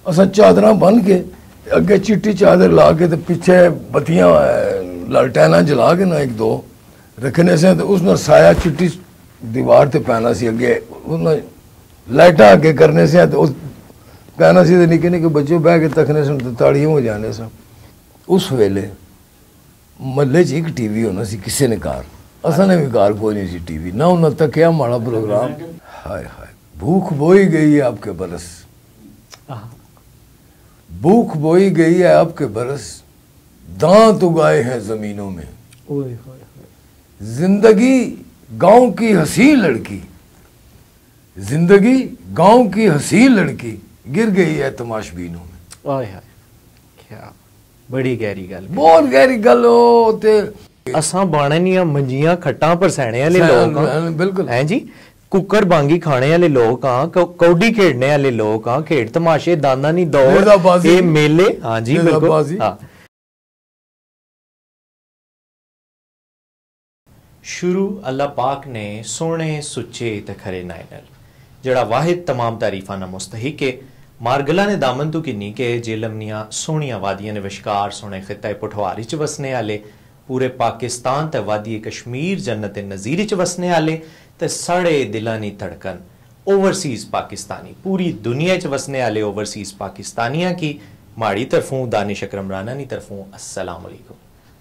असा चादर बन के अगे चिट्टी चादर ला के तो पीछे बत्तियां लालटैना जला के ना एक दो रखने से, तो उसने साया चिट्टी दीवार ते पैना सी अगे, उसने लाइटा अगे करने से तो उस कहना सी तो निके निके बच्चे बह के तकने से तो ताड़ियां हो जाने से। उस वेले महल्ले च एक टीवी होना सी किसी ने कार, असा ने भी कार कोई नहीं सी टीवी ना, उन्हें तकिया माड़ा प्रोग्राम। हाय हाय भूख बोई गई है आपके बरस, भूख बोई गई है आपके बरस, दांत उगाए हैं जमीनों में। जिंदगी गांव की हसी लड़की, जिंदगी गांव की हसी लड़की गिर गई है तमाशबीनों में। ओए हाय क्या बड़ी गहरी गल, बहुत गहरी गल हो ते असा बाणनिया मंजियां खट्टां पर सैने वाले लोग हां, बिल्कुल हैं जी, कुकर बांगी खाने वाले लोग हां, कौडी खेड़ने वाले लोग हां, खेड़ तमाशे दाना नी दौड़ ये मेले, हां जी बिल्कुल हां। शुरू अल्लाह पाक ने सोने सुच्चे ते खरे नाए नाल, जेड़ा वाहिद तमाम तारीफां दा मुस्तहिक है। मारगला ने दामन तू किन्नी के जेलमनिया सोहनिया वादियां ने विशकार सोने खिता पुठवारी च वसने आले, पूरे पाकिस्तान ते वादी कश्मीर जन्नत नज़ीर च वसने आले ते साढ़े दिलां दी धड़कन ओवरसीज पाकिस्तानी, पूरी दुनिया च वसने आले ओवरसीज पाकिस्तानियां की माड़ी तरफों दानिश अकरम राना नी तरफों अस्सलाम वालेकुम।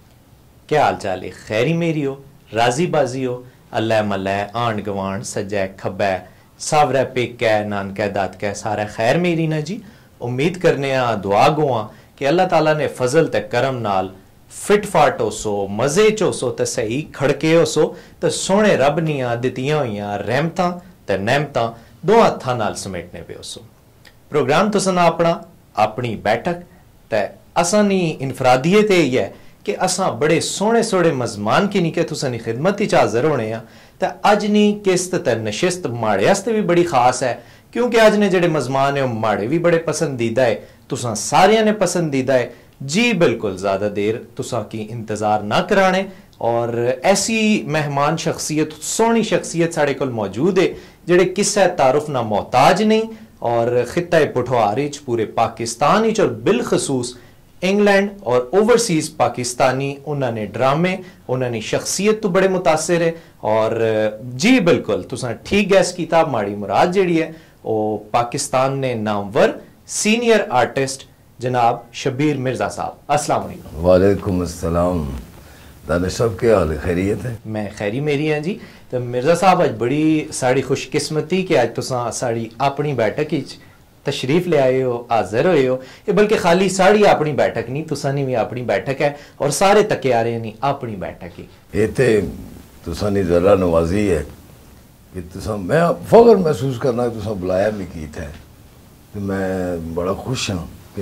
क्या हाल चाल है? खैरी मेरी हो, राजी बाजी हो, अल्लाह मल्लाह आंड गवांड सज्जै खब्बै सावरै पेकै नानकै दादकै सारा खैर मेरी ना जी। उम्मीद करने दुआ गोआं कि अल्लाह ताला ने फजल ते करम नाल फिट फाट होसो, मजे च होसो ते सही खड़के होसो ते सोहने रब नियां दित्तियां होइयां रहमतां ते नेमतां दो हत्थां नाल समेटने पे होसो। प्रोग्राम तुसां अपना अपनी बैठक ते असानी इनफरादियत ये है कि असां बड़े सोहने सोहने मजमान की निके तुसां दी खिदमत च हाजिर होने आ ते अज नी किस्त ते नशिस्त माड़े आस्ते भी बड़ी खास है, क्योंकि अज ने जेड़े मजमान है माड़े भी बड़े पसंदीदा है, तुसां सारियां ने पसंदीदा है जी। बिल्कुल ज्यादा देर तुसां की इंतजार ना कराने और ऐसी मेहमान शख्सियत सोहनी शख्सियत साढ़े कोल मौजूद है जेड़े किस्से तारुफ ना मोहताज नहीं और खिता पुठवार पूरे पाकिस्तान और बिलखसूस इंग्लैंड और ओवरसीज पाकिस्तानी उन्होंने ड्रामे उन्होंने शख्सियत तो बड़े मुतासिर है। और जी बिल्कुल तुसां ठीक गैस किया, माड़ी मुराद जेड़ी है वो पाकिस्तान ने नामवर सीनियर आर्टिस्ट जनाब शब्बीर मिर्जा साहब। अस्सलाम वालेकुम। वालेकुम अस्सलाम। दानिश साहब क्या हाल है? खैरियत है? मैं खैरी मेरी हैं जी। तो मिर्जा साहब अज बड़ी साड़ी खुशकिस्मती कि अज तुसां साड़ी अपनी बैठक हिच तशरीफ ले आए हो, हाजिर होए हो। ये बल्कि खाली साड़ी अपनी बैठक नहीं, तुसानी भी अपनी बैठक है और सारे तकियारे नहीं अपनी बैठक ही। ये ते तुसानी जरा नवाजी है कि तुसा मैं फख्र महसूस करना तुसा बुलाया भी कीता है, तो मैं बड़ा खुश हाँ कि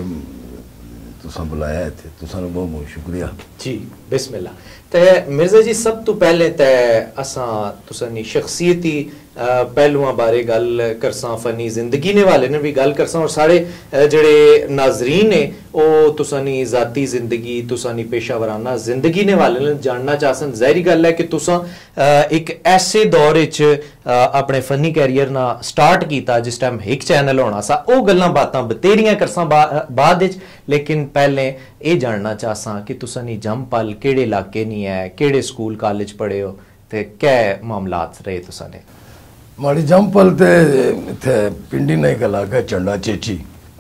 तुसा बुलाया थे, तुसा ने बहुत बहुत शुक्रिया जी। बिस्मिल्लाह। ते मिर्जा जी सब तो पहले ते असा तुसानी शख्सियती पहलुआं बारे गल करसां, फनी जिंदगी ने वाले ने भी गल करसां और सारे जेड़े नाजरीन ने ओ तुसानी जाती जिंदगी तुसानी पेशावराना जिंदगी ने वाले ने जानना चाहसन। ज़ाहिरी गल है कि तुसा एक ऐसे दौर विच अपने फनी कैरियर ना स्टार्ट किया जिस टाइम एक चैनल होना सा, ओ गल्लां बातां बतेरियां करसां बाद विच, लेकिन पहले ये जानना चाहसां कि तुसानी जम पल केड़े इलाके नहीं है, केड़े स्कूल कॉलेज पढ़े हो ते क्या मामलात रहे तुसाने? माड़ी जमपल ते इत्थे पिंडी ने एक इलाका चंडा चेची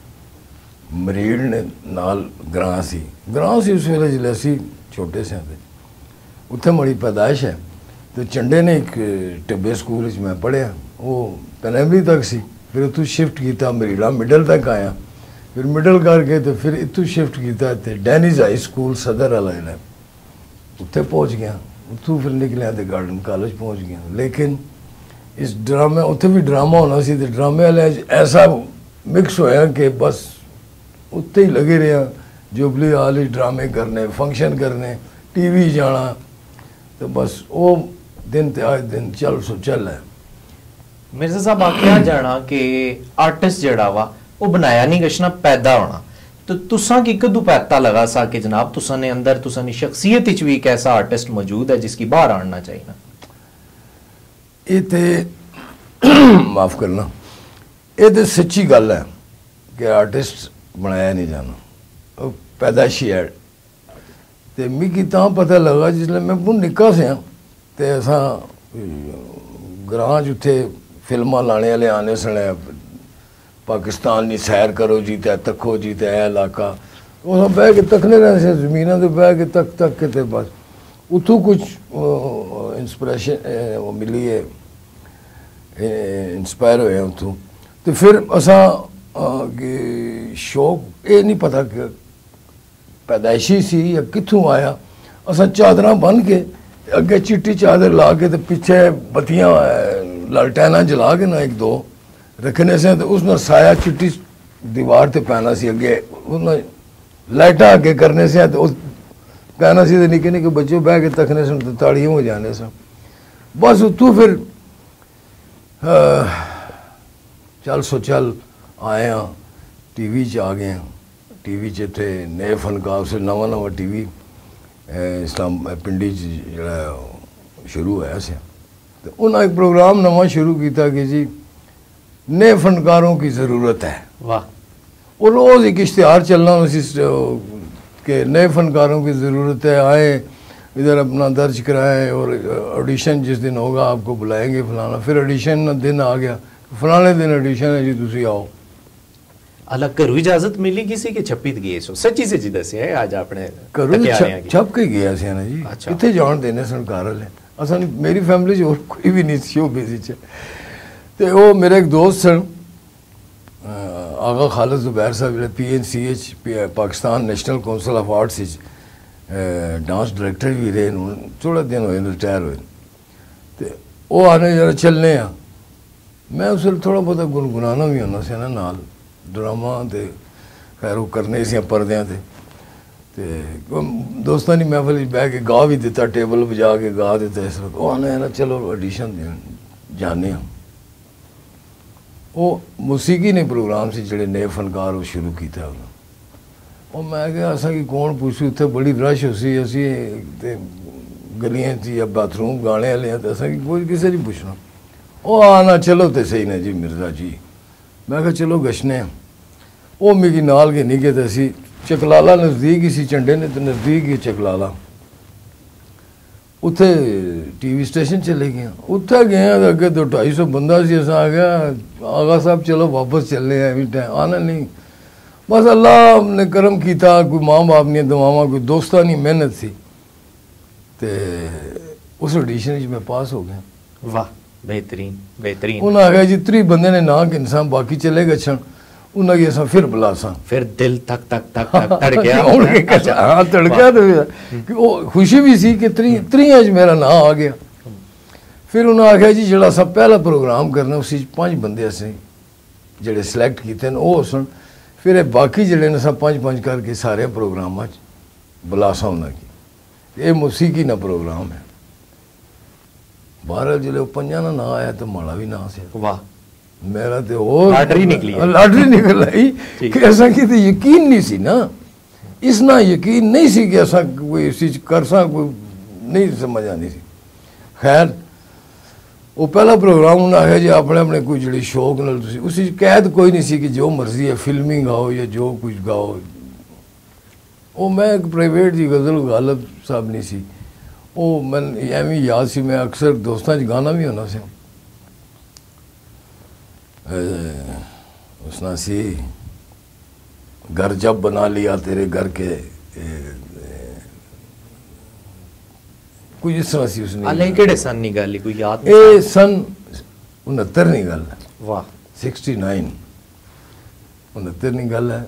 मरीड़ ने नाल ग्रां सी उस वेले जिले असी छोटे से थे, उत्थे माड़ी पैदाइश है। तो चंडे ने एक टिब्बे स्कूल मैं पढ़िया, वो प्राइमरी तक सी, फिर उतों शिफ्ट किया मरीड़ा मिडल तक आया, फिर मिडल करके तो फिर इतों शिफ्ट किया इतने डैनिज हाई स्कूल सदर वाला जिला, उत्थे पहुँच गया, उतों फिर निकलिया तो गार्डन कॉलेज पहुँच गया। लेकिन इस ड्रामे उत्थे भी ड्रामा होना सी, तो ड्रामे वाले ऐसा मिक्स होया कि बस उत्ते ही लगे रहे, जुबली हाल ही ड्रामे करने, फंक्शन करने, टीवी जाना, तो बस वो दिन ते आज दिन चल सो चल है। मिर्जा साहब आख्या जाना कि आर्टिस्ट जड़ा वा वो बनाया नहीं गशना पैदा होना, तो तुसा की कदू पता लगा सा कि जनाब तुसा ने अंदर तुसा ने शख्सियत विच भी एक ऐसा आर्टिस्ट मौजूद है जिसकी बाहर आना चाहिए ना? ये ते माफ करना, ये तो सच्ची गल है कि आर्टिस्ट बनाया नहीं जाना, वो पैदाइशी है। तो मिगी तां पता लगा जिसले मैं बहुत निक्का सें ते असां ग्रां च उत्थे फिल्मां लाने वाले आने सने, पाकिस्तान दी सैर करो जी ते तक्को जी ते ए इलाका, उस बह के तकने रहने से जमीनां ते बह के तक के ते बस उत्थों कुछ इंस्पिरेशन वो मिली है, इंस्पायर होए उत्थों। तो फिर असां शौक ये नहीं पता कि पैदाइशी सी या कित्थों आया, असां चादरां बन के अगे चिट्टी चादर ला के तो पीछे बत्तियां लालटैना जला के ना एक दो रखने से, तो उसने साया चिट्टी दीवार ते पैना सी, अगे उसने लाइटा अगे करने से, तो कहना सी निके निके बच्चे बह के तकने से ताड़ियां हो जाने से। बस तू फिर चल सो चल आए हाँ, टीवी च आ गए हैं। टीवी च थे नए फनकार, उस नवा नवा टीवी इस्लाम पिंडी च जेड़ा शुरू होया से, तो उन्हें एक प्रोग्राम नवा शुरू किया कि जी नए फनकारों की ज़रूरत है। वाह। और रोज़ एक इश्तिहार चलना उसी कि नए फनकारों की ज़रूरत है, आए इधर अपना दर्ज कराएं और ऑडिशन जिस दिन होगा आपको बुलाएंगे फलाना। फिर ऑडिशन दिन आ गया, फलाने दिन ऑडिशन है जी, तुसी आओ। अलग घरों इजाजत मिली किसी की छप्पी गई सो सच्ची से जी दसिया है आज आपने घरों छप के गया सी ना जी। अच्छा। कितने जान देने सन घर वाले, असा मेरी फैमिली और कोई भी नहीं सी बिजी च। तो वो मेरे एक दोस्त सन आगा खालिद जुबैर साहब जो PNCH Pakistan national council of arts dance director भी रहे, थोड़ा दिन हुए रिटायर हुए। तो वो आने जरा चलने आ, मैं उस थोड़ा बहुत गुनगुनाना भी होना से ना नाल ड्रामा, तो खैर वो करने से परद्यां ते दोस्तों की महफिल बह के गा भी दिता, टेबल बजा के गा दिता। इस वक्त वो आने ना चलो ऑडिशन देन जाने। वो मौसीकी ने प्रोग्राम से जोड़े नए फनकार वो शुरू किया। और मैं क्या असा कि कौन पूछू, उत्थे बड़ी रश हो सी, असी गलियां च या बाथरूम गाने वाले हैं, तो असा कि कोई किसी नहीं पुछना। वो आना चलो तो सही ने जी मिर्जा जी, मैं कहा चलो गशने। वो मिगी नाल के नहीं गए, तो असी चकलाला नज़दीक ही सी, झंडे ने तो नज़दीक ही चकलाला, उत्थे टीवी स्टेशन चले गए। उत्थे गए तो अगे 200-250 बंदा सी। अस आ गया आगा साहब चलो वापस चलने हैं, अभी टाइम आना नहीं। बस अल्लाह ने करम किया, कोई माँ बाप नहीं दुआवां, कोई दोस्तां नहीं मेहनत सी, तो उस ऑडिशन में पास हो गया। वाह, बेहतरीन बेहतरीन। उन्हें आखिया जी 30 बंदे ने ना कि इंसान बाकी चले गए छन, उन्हें कि असा फिर बुलासा। फिर दिल तक तक तक तक तड़किया। हाँ तड़किया, तो वो खुशी भी सी कि 30 मेरा ना आ गया। फिर उन्हें आखिया जी जो असा पहला प्रोग्राम करना उस 5 बंदे असें जोड़े सिलेक्ट किए वो सन। फिर बाकी जोड़े ने सब 5-5 करके सारे प्रोग्राम बुलासा उन्हें कि ये मौसीकी ना प्रोग्राम है। बहरहाल जो 5 ना आया तो माड़ा भी ना से। वाह, मेरा तो और लॉटरी निकली, लॉटरी निकल आई कि ऐसा कि तो यकीन नहीं सी ना, इसना यकीन नहीं सी कि ऐसा कोई चीज कर सा, कोई नहीं समझ आनी सी। खैर वो पहला प्रोग्राम उन्हें आखिया जी अपने अपने कोई जी शौक नाल उस कैद कोई नहीं सी कि जो मर्जी है फिल्मी गाओ या जो कुछ गाओ। वो मैं एक प्राइवेट जी गज़ल गालिब साहब नहीं सी, वो मैं एवं याद सी, मैं अक्सर दोस्तों च गाना भी होना से। उसना सी घर जब बना लिया तेरे घर के कुछ इस तरह सी उसने। हाले केड़े सन नी गल कोई याद नहीं? सन 69 नी गल है। वाह, 69 69 नी गल है।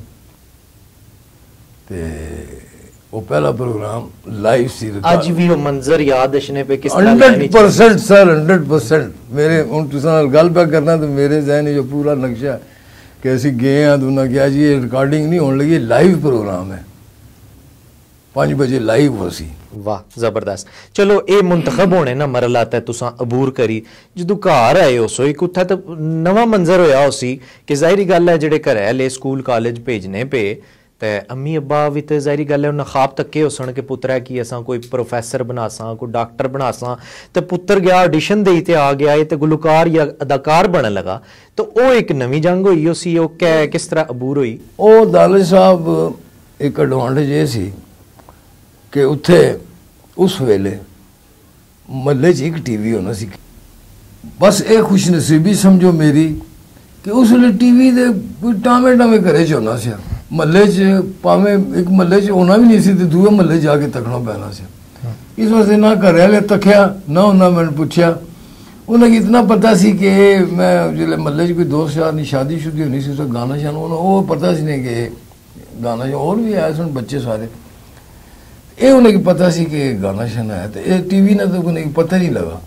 ते वो पहला प्रोग्राम लाइव सी। आज भी वो मंजर याद अशने पे किस तरह 100% सर 100% मेरे हुन तुसां गल पे करना तो मेरे ज़हन जो पूरा नक्शा है कि असी गए हैं तो उन्हें कहा जी ये रिकॉर्डिंग नहीं होने लगी, लाइव प्रोग्राम है, 5 बजे लाइव हो सी। वाह, जबरदस्त। चलो ये मुंतखब होने ना मरला तै तुसां अबूर करी जदों घर आए हो सो एक उत्थे तो नवा मंजर होया उसी कि जाहिर गल है जेडे घरै आह्ले स्कूल कॉलेज भेजने पे ਤੇ अम्मी अब्बा भी तो ज़ाहिरी गल है उन्हें ख्वाब तके हो सन कि पुत्र है कि असा कोई प्रोफैसर बनासा कोई डॉक्टर बनासा तो पुत्र गया ऑडिशन दे ते आ गया तो गुलकार या अदाकार बनने लगा तो वो एक नवी जंग हुई उसी वो कै किस तरह अबूर हुई। वो दानिश साहब एक एडवांटेज ये सी कि उत्थे उस वेले महल्ले च एक टीवी होना सी। बस ये खुशनसीबी समझो मेरी कि उस वेले टीवी दे कोई टामे टामे घरे च होना सी। महल्ले च भावें एक महल्ले च होना भी नहीं सी ते दूए महल्ले जाके तकना पैना सी। इस वास्ते ना घर वाले तकिया ना उन्हें मैंने पूछा। उन्हें इतना पता सी कि मैं जिसले महल्ले च कोई दोस्त यार नहीं शादी शुदी होनी सी तो गाना शाना वो पता सी नहीं कि गाना और भी आए सन बच्चे सारे ये उन्हें पता सी कि गाना शाना है तो ये टीवी ने तो उन्हें पता नहीं लगा।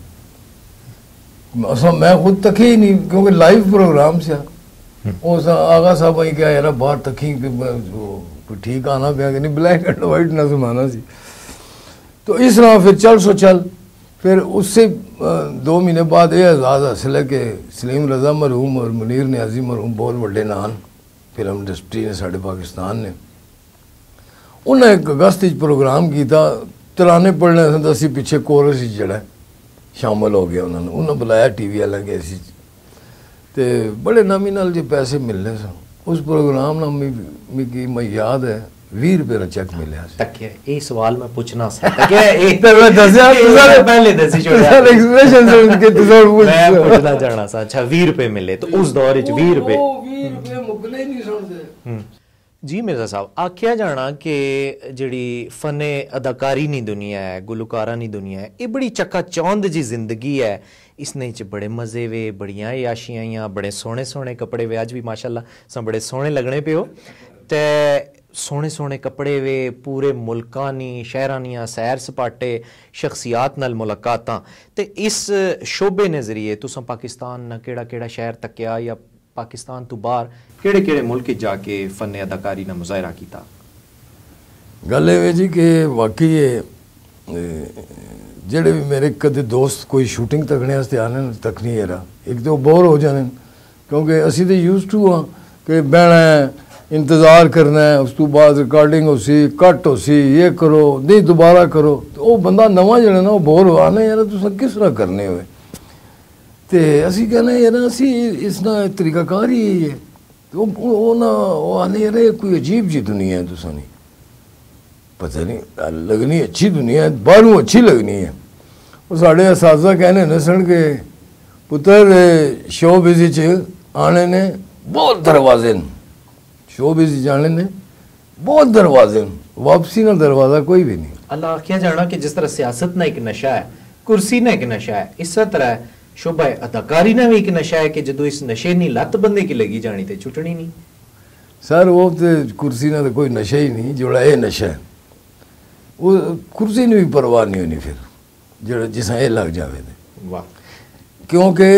मैं खुद तके ही नहीं क्योंकि लाइव प्रोग्राम से उस आगा साहब वही क्या यार बाहर तकी कोई ठीक आना पिया कि नहीं ब्लैक एंड वाइट ना जमाना सी। तो इस तरह फिर चल सो चल फिर उससे 2 महीने बाद ये एजाज़ हासिल है कि सलीम रज़ा मरहूम और मुनीर न्याजी मरहूम बहुत बड़े नान फिल्म इंडस्ट्री ने साढ़े पाकिस्तान ने उन्हें एक अगस्त प्रोग्राम किया तराने पढ़ने से असी पिछे कोरस जड़ा शामिल हो गया उन्होंने बुलाया टीवी वाले के असी तो बड़े नामीनल जो पैसे मिलने सन उस प्रोग्राम ना मिगी मैं याद है 20 रुपए का चेक मिले तक ये सवाल मैं पूछना सा मैं पहले दसी छोड़ा एक्सप्रेशन से उनके मैं पूछना चाहना सा। अच्छा 20 रुपए मिले तो उस दौर विच 20 रुपए मुकले नहीं सुनते जी मिर्जा साहब आख्या जाना कि जिहड़ी फने अदाकारी नी दुनिया है गुलकारा नी दुनिया है ये बड़ी चक्का चौंध जी जिंदगी है इसने च बड़े मजे वे बड़ियां याशियां बड़े सोहने सोहने कपड़े वे अज भी माशाल्लाह सब बड़े सोहने लगने पे हो ते सोहने सोहने कपड़े वे पूरे मुल्कां नी शहरां दियां सैर सपाटे शख्सियात नाल मुलाकातां ते इस शोबे ने जरिए तुसां पाकिस्तान ना केड़ा शहर तक्या या पाकिस्तान तो बाहर केड़े मुल्क जाके फन अदाकारी ना मुजाहरा किया। गल ये जी कि वाकई जेड़े भी मेरे कदे दोस्त कोई शूटिंग तकने वास्ते आने तक नहीं है एक तो बोर हो जाने क्योंकि असी तो यूज टू हाँ कि बहना है इंतज़ार करना है उस तो बाद रिकॉर्डिंग हो सी कट हो सी ये करो नहीं दोबारा करो तो वो बंदा नवा जड़ा ना वो बोर हो आने यार तुम किस तरह करने हुए तो असी कहने यार असी इसना तरीकाकार ही है तो वो ना वो आने यार कोई अजीब जी दुनिया है तुसा नहीं पता नहीं लगनी अच्छी दुनिया है बाहरों अच्छी लगनी है। वो साढ़े असाजा कहने न सन के पुत्र शो बिजी च आने ने बहुत दरवाजे न शो बिजी जाने ने बहुत दरवाजे न वापसी ना दरवाज़ा कोई भी नहीं। अल्लाह आख्या जाना कि जिस तरह सियासत ना एक नशा है कुर्सी ना एक नशा है इस तरह शोभा अदाकारी ना भी एक नशा है कि जो इस नशे नी लत बंदे की लगी जानी तो छुटनी नहीं। सर वो तो कुर्सी ना तो कोई नशा ही नहीं जोड़ा ये नशा है वो कुर्सी ने भी परवाह नहीं होनी फिर जो जिस ये लग जाए वाह क्योंकि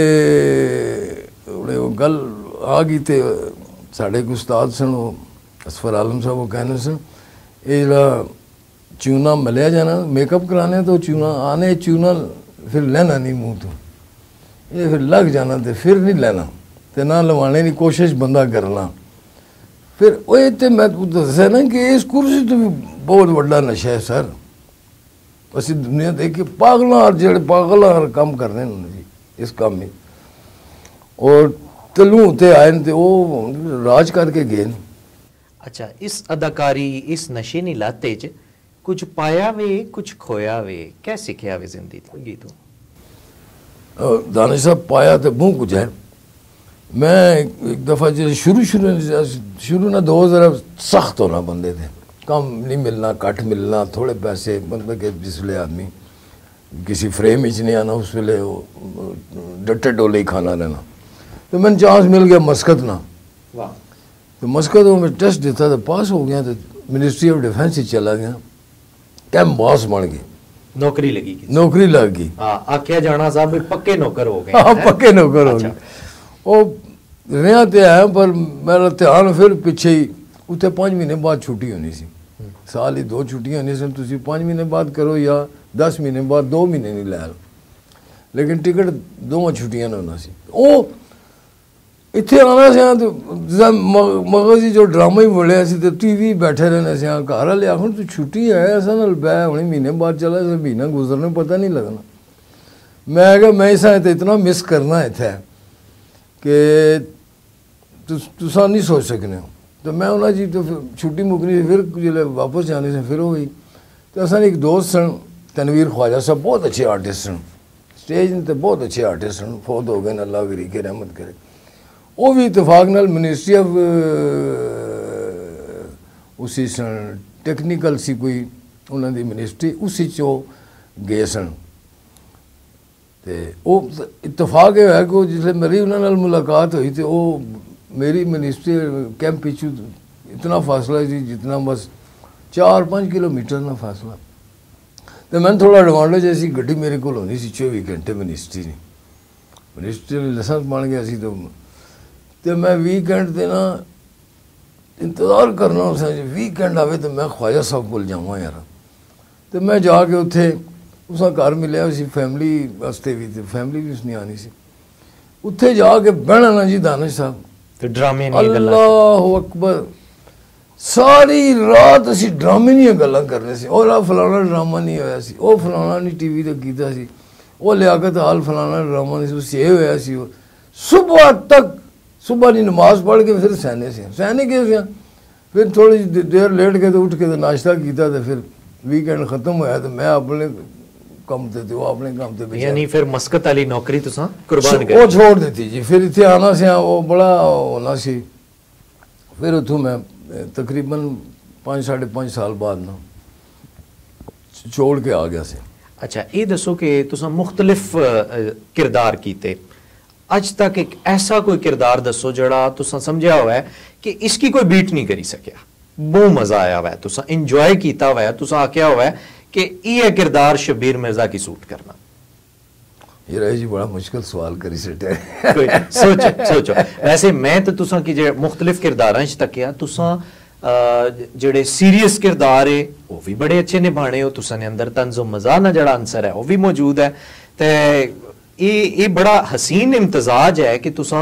गल आ गई तो साढ़े एक उस्ताद सन असफर आलम साहब वो कहने सन ये जरा चूना मलिया जाना मेकअप कराने तो चूना आने चूना फिर लेना नहीं मुँह तो ये फिर लग जाना तो फिर नहीं लेना तो ना लवाने की कोशिश बंदा करना फिर वो तो मैं दसा ना कि इस कुर्सी तो भी बहुत बड़ा नशा है सर असी दुनिया देख के पागलों जेड़े पागल काम करने जी इस काम में और तलू ते आए थे वो राज करके गए। अच्छा इस अदाकारी इस नशे नी लाते च कुछ पाया वे कुछ खोया वे क्या सीखा वे जिंदगी तो दानिश साहब पाया तो मुँह कुछ है। मैं एक दफ़ा जैसे शुरू ना 2000 सख्त होना बंदे थे कम नहीं मिलना कट मिलना थोड़े पैसे मतलब कि जिस वे आदमी किसी फ्रेम ही नहीं आना उस वे डटे डोले ही खाना रहना तो मैंने चांस मिल गया मस्कत ना तो मस्कत में टेस्ट देता तो पास हो गया तो मिनिस्ट्री ऑफ डिफेंस ही चला गया कैंप बॉस बन गई नौकरी लग गई आख्या जाना साहब पक्के नौकर हो गए। हाँ पक्के नौकर हो गए वो रहा तो है पर मेरा ध्यान फिर पिछे ही उत्थे 5 महीने बाद छुट्टी होनी सी साल ही 2 छुट्टियां होनी सन तुसी 5 महीने बाद करो या 10 महीने बाद 2 महीने नहीं लै लो लेकिन टिकट 2 छुट्टियां होना सी वो ਇੱਥੇ ਆਉਣਾ ਸਿਆ ਤੇ ਮਗਰ ਜੀ ਜੋ ਡਰਾਮਾ ਹੀ ਬੋਲਿਆ ਸੀ ਤੇ ਟੀਵੀ ਬੈਠੇ ਰਹਿਣਾ ਸਿਆ। ਘਰ ਵਾਲੇ ਆਖਣ ਤੂੰ ਛੁੱਟੀ ਆਇਆ ਅਸਾਂ ਨਾਲ ਬਹਿ ਹੁਣੇ ਮਹੀਨੇ ਬਾਅਦ ਚਲਾ ਸੀ, ਮਹੀਨਾ ਗੁਜ਼ਰਨੇ ਪਤਾ ਨਹੀਂ ਲੱਗਣਾ। ਮੈਂ ਕਿਹਾ ਮੈਂ ਇਸਾਂ ਤੇ ਇਤਨਾ ਮਿਸ ਕਰਨਾ ਇੱਥੇ ਕਿ ਤੁਸੀਂ ਨਹੀਂ ਸੋਚ ਸਕਨੇ ਹੋ। तो मैं उन्होंने जी तो फिर छुट्टी मुकनी फिर जिले वापस जाने से फिर हुई तो असा एक दोस्त सन तनवीर ख्वाजा साहब बहुत अच्छे आर्टिस्ट सन, स्टेज तो बहुत अच्छे आर्टिस्ट सन, फौत हो गए अल्लाह गरी के रहमत करे। वो भी इतफाक नाल मिनिस्ट्री ऑफ उसी सन टेक्निकल सी कोई उन्होंने मिनिस्ट्री उसी चो गए सन। तो वो इतफाक ये है कि जिसले मेरी उन्होंने मुलाकात हुई तो वो मेरी मिनिस्ट्री कैंप पिछू इतना फासला जी जितना बस 4-5 किलोमीटर ना फासला। तो मैंने थोड़ा एडवांटेज ऐसी गड्डी मेरे को होनी सी 24 घंटे मिनिस्ट्री ने मिनिस्ट्री लाइसेंस बन गया सी। तो मैं वीकेंड से ना इंतज़ार करना उस वीकेंड आवे तो मैं ख्वाजा साहब को जावा यार। तो मैं जाके उत्थे उस घर मिले उसी फैमिली वास्ते भी तो फैमिली भी उसने आनी सी। उत्थे जाके बहना ना जी दानिश साहब तो ड्रामे अल्लाह अकबर सारी रात असी ड्रामे दी गल्लां करने से। और फलाना ड्रामा नहीं होया सी, वो फलाना नहीं टीवी ते कीता सी, वो लियाकत हाल फलाना ड्रामा नहीं सी, ये होया सी। सुबह तक सुबह की नमाज पढ़ के फिर सहने से से फिर थोड़ी देर लेट के तो उठ के तो नाश्ता किया तो फिर वीकेंड खत्म होया तो मैं अपने कम थे वो अपने काम थे। यानी फिर मस्कत वाली नौकरी तुसा कुर्बान कर वो छोड़ दी जी। फिर इतने आना से वो बड़ा होना सी। फिर उतों मैं तकरीबन 5-5.5 साल बाद ना छोड़ के आ गया से। अच्छा ये दसो कि तुसा मुख्तलिफ किरदार कीते, अज तक एक ऐसा कोई किरदार दसो जड़ा तुसा समझा हुआ है कि इसकी कोई बीट नहीं करी सकिया, बहुत मजा आया हुआ है, तुसा इंजॉय किया हुआ है, तुसा आख्या हुआ है कि ये किरदार शब्बीर मिर्जा की सूट करना। ये रहे जी बड़ा मुश्किल सवाल करी सटे सोचो सोचो। वैसे मैं तो तुसा की जे मुख्तलिफ किरदारां च तकिया तुसा जेड़े सीरियस किरदार है वो भी बड़े अच्छे निभाने हो, तुसा ने अंदर तंज़ो मज़ा ना जड़ा अंसर है वो भी मौजूद है। ते ये बड़ा हसीन इम्तजाज है कि तुसा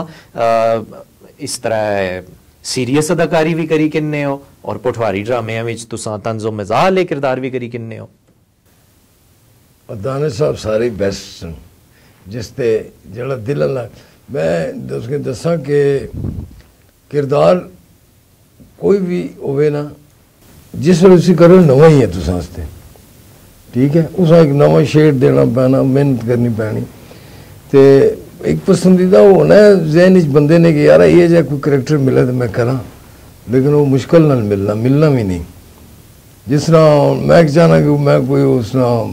इस तरह सीरियस अदाकारी भी करी किन्ने हो और पठवारी ड्रामे विच तुसा तंज़ो मज़ाह ले किरदार भी करी किन्ने हो। दानिश साहब सारे बेस्ट सन जिसते जड़ा दिल ला। मैं दसा कि किरदार कोई भी होवे ना जिस वेले तुसीं करो नवा ही है तुसां वास्ते, ठीक है, उस एक नवा शेड देना पैना, मेहनत करनी पैनी। तो एक पसंदीदा होना है जहन बंदे ने कि यार ये जो कोई करैक्टर मिले तो मैं करा, लेकिन वो मुश्किल नाल मिलना भी नहीं। जिस तरह मैं चाहना कि मैं कोई उस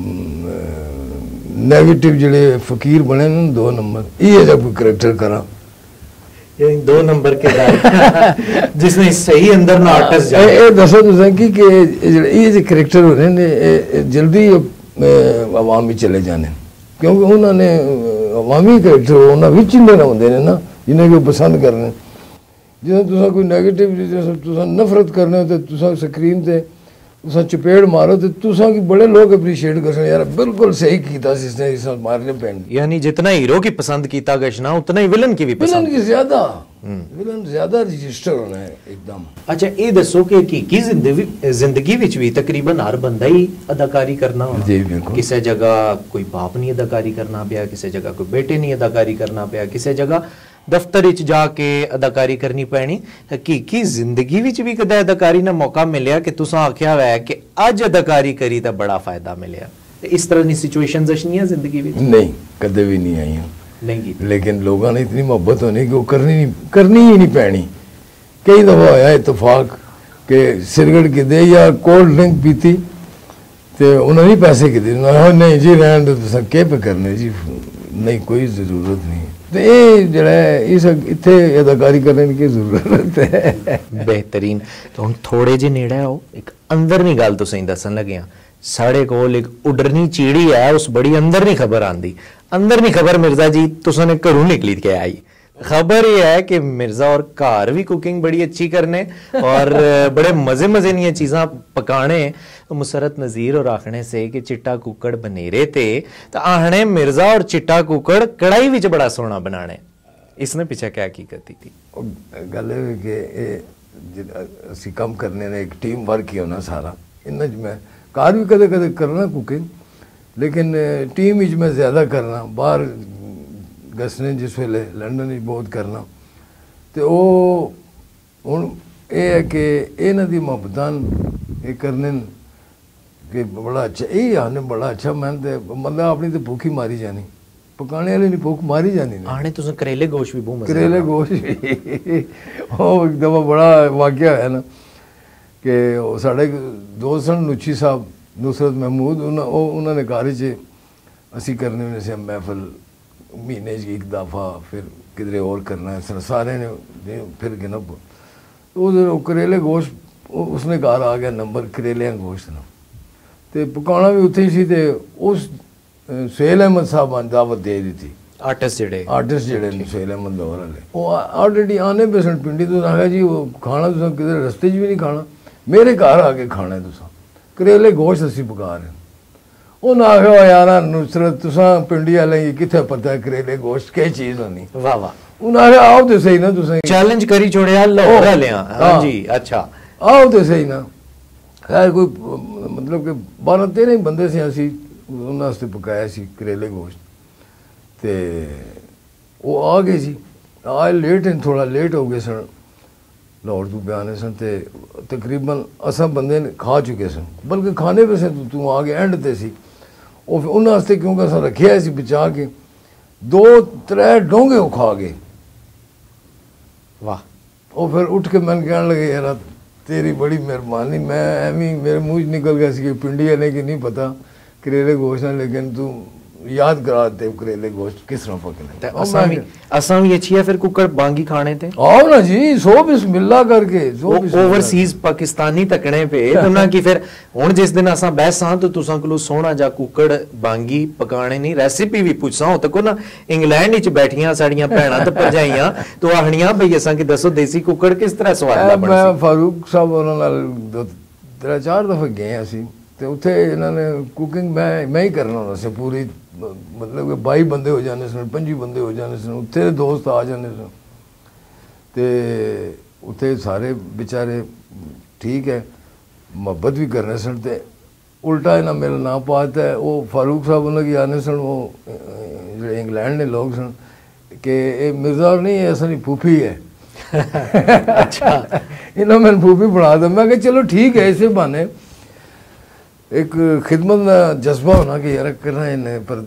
नेगेटिव जड़े फकीर बने ना 2 नंबर ये जो कोई करैक्टर करा, 2 नंबर के जिसने सही अंदर ना आर्टिस्ट ये दसो तुसें कि ये जो करैक्टर होने ने जल्दी आवाम में चले जाने क्योंकि उन्होंने अवामी करैक्टर उन्होंने विच ही होंगे ने ना जिन्हें कोई पसंद करने। जिस तुसा कोई नेगेटिव तुसा नफरत करने तो तुसा स्क्रीन ते तुसा चपेड़ मारो तो तुसा की बड़े लोग अप्रीशिएट कर यार बिल्कुल सही कीता जिसने इस मारने पैन। यानी जितना हीरो की पसंद कीता गशना उतना ही विलन की भी पसंद, विलन की ज्यादा रजिस्टर होना है एकदम। अच्छा ये दसो कि की जिंदगी विच भी तकरीबन हर बंदा ही अदाकारी करना होना, किसी जगह कोई बाप नहीं अदाकारी करना पिया, किसी जगह कोई बेटे नहीं अदाकारी करना पिया, किसी जगह दफ्तर विच जाके अदाकारी करनी पैनी। हकीकी जिंदगी विच भी कदे अदाकारी ना मौका मिलया कि तुसा आख्या हुआ है कि अज अदाकारी करी तो बड़ा फायदा मिलया? इस तरह की सिचुएशंस नहीं जिंदगी विच? नहीं कदे भी नहीं आई नहीं, लेकिन लोगों ने इतनी मोहब्बत होनी कि वो करनी ही नहीं पैनी। कई दफा होया इतफाक कि सिगरेट की दे या कोल्ड ड्रिंक पीती तो उन्होंने नहीं पैसे की दी, नहीं जी रहन दो तुसा के पे करने जी, नहीं कोई ज़रूरत नहीं। तो ये जड़ा इस इत्थे अदाकारी करने की जरूरत है। बेहतरीन। तो हम थोड़े जे नेड़े आओ एक अंदरनी गल तुसीं दसन लगे हां। साढ़े कोल एक उडरनी चीड़ी है उस बड़ी अंदरनी खबर आंदी। अंदरनी खबर मिर्जा जी तुसां ने घरों निकली के आई। खबर ये है कि मिर्जा और घर भी कुकिंग बड़ी अच्छी करने और बड़े मजे मजे नी चीज़ां पकाने। तो मुसरत नज़ीर और आखने से कि चिट्टा कुकड़ बनेरे थे तो आहने मिर्जा और चिट्टा कुकड़ कढ़ाई विच बड़ा सोहना बनाने। इसने पीछे क्या हकीकत थी? गल है कि असी काम करने ने एक टीम वर्क ही होना सारा इन्ना च मैं घर भी कदे कदे करना कुकिंग, लेकिन टीम विच मैं ज़्यादा करना, बाहर गसने जिस वेले लंडन बहुत करना। तो हुण ये है कि इन्हां दी मुहब्बतां ये करने कि बड़ा अच्छा यही आने बड़ा अच्छा। मैं मतलब अपनी तो भूखी मारी जानी, पकाने वाले नहीं भूख मारी जानी ने। आने तुसें करेले गोश्त भी बहुत करेले गोश्त भी एक दफ़ा बड़ा वाकया है ना कि साढ़े दोस्त सन नुची साहब नुसरत महमूद, उन्होंने घर च असी करने होने से महफल महीने एक दफ़ा, फिर किधरे और करना है सारे ने फिर गिना उस करेले गोश्त उसने घर आ गया नंबर करेलियां गोश्त ना, तो पकाना भी उत्थे ही सी। ते उस सुहेल अहमद साहब ने दावत दे दी थी, आर्टिस्ट जेड़े सुहेल अहमद लाहौर वाले, वो ऑलरेडी आने पे सन पिंडी। तुसें आखिया जी वो खाना तुसें किधर रस्ते च भी नहीं खाना, मेरे घर आके खाना है तुसें, करेले गोश्त असी पका रहे। उन्हें आखिया यार नुसरत तुसां पिंडी वाले कित्थे पता है करेले गोश्त केह् चीज़ होनी। वाह वाह। उन्हें आखिया आओ तो सही ना, तुसें चैलेंज करी छोड़िया लाहौर वालेआं। हां जी अच्छा आओ तो सही ना। खैर कोई मतलब कि 12-13 बंदे से असी उन्होंने वास्ते पकाया सी करेले गोश्त, तो वो आ गए जी। आए लेट थोड़ा लेट हो गए सन, लाहौर तू पे आने सन, तो तकरीबन असा बंदे ने खा चुके सन, बल्कि खाने पे से तू आ गए एंड ते सी। और फिर उन्होंने वास्ते क्योंकि असा रखिया सी बचा के 2-3 डोंगे वो खा गए। वाह। और फिर उठ के मैंने कहने लगे यार तेरी बड़ी मेहरबानी, मैं एवं मेरे मुँह निकल गया सी कि पिंडी वाले की नहीं पता करेले गोश्त है, लेकिन तू याद करा दे करेले गोश्त किस तरह पकने। असां भी अच्छी है फिर कुकर बांगी खाने थे। आओ ना जी, सो बिस्मिल्लाह करके ओवरसीज पाकिस्तानी तकने पे तो ना कि फिर हुण जिस दिन असां बैसां तो तुसां कोलों सोहना जा कुकड़ बांगी पकाने नहीं रेसिपी भी पुछसां तको ना इंग्लैंड विच बैठियां साड़ियां भैणां ते भरजाइयां तो आखणियां भई असां कि दसो देसी कुकड़ किस तरह स्वाद बन। मैं फारूक साहब उन्हां नाल 3-4 दफे गए असीं ते उत्थे इन्हां ने कुकिंग मैं ही करना होना सी पूरी, मतलब कि 22 बंदे हो जाने सन, 25 बंदे हो जाने सन, उत्थे दोस्त आ जाने सन, ते उत्थे सारे बेचारे ठीक है मोहब्बत भी करने सन। ते उल्टा इन्हें मेरा नाम पाता है, वो फारूक साहब उन्होंने आने सन, वो जो इंग्लैंड ने लोग सन कि ये मिर्जा नहीं है ऐसा नहीं फूफी है। अच्छा इन्होंने मैंने फूफी बना दिया। मैं कहा चलो ठीक है, इसे बहाने एक खिदमत का जज्बा होना कि यार करना इन्हें, पर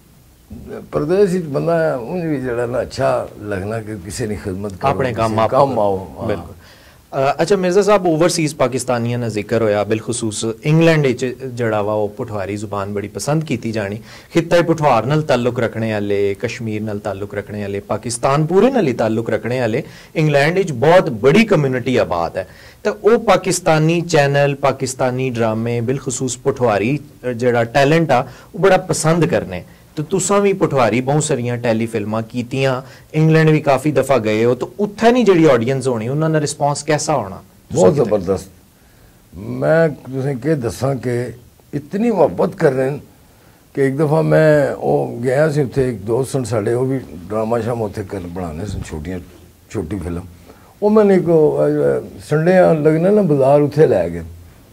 परदेश बंदा उन्हें भी जरा ना अच्छा लगना कि किसी ने खिदमत अपने काम आओ। बिल्कुल। अच्छा मिर्जा साहब ओवरसीज पाकिस्तानियों का जिक्र होया, बिलखसूस इंग्लैंड जड़ा वा पुठवारी जुबान बड़ी पसंद की जानी, खित्ते पुठवार नाल ताल्लुक रखने वाले, कश्मीर नाल ताल्लुक रखने वाले, पाकिस्तान पूरे नाल ही ताल्लुक रखने वाले इंग्लैंड बहुत बड़ी कम्यूनिटी आबाद है। तो वो पाकिस्तानी चैनल पाकिस्तानी ड्रामे बिलखसूस पुठवारी जड़ा टैलेंट आ वो बड़ा पसंद करने। तो तुसां भी पुठवारी बहुत सारियां टैली फिल्मां कीतियां, इंग्लैंड भी काफ़ी दफ़ा गए हो, तो उत्थे नहीं जी ऑडियंस होनी उन्होंने रिस्पॉन्स कैसा होना? बहुत ज़बरदस्त। मैं तुसें के दसां कि इतनी मोहब्बत कर रहे हैं कि एक दफ़ा मैं वो गया सी उत्थे, एक दोस्त सन साढ़े, वो भी ड्रामा शामा उत्थे कर बनाने सन छोटी फिल्म, वो मैंने एक संडे लगने ना बाजार उत्थे लै गए।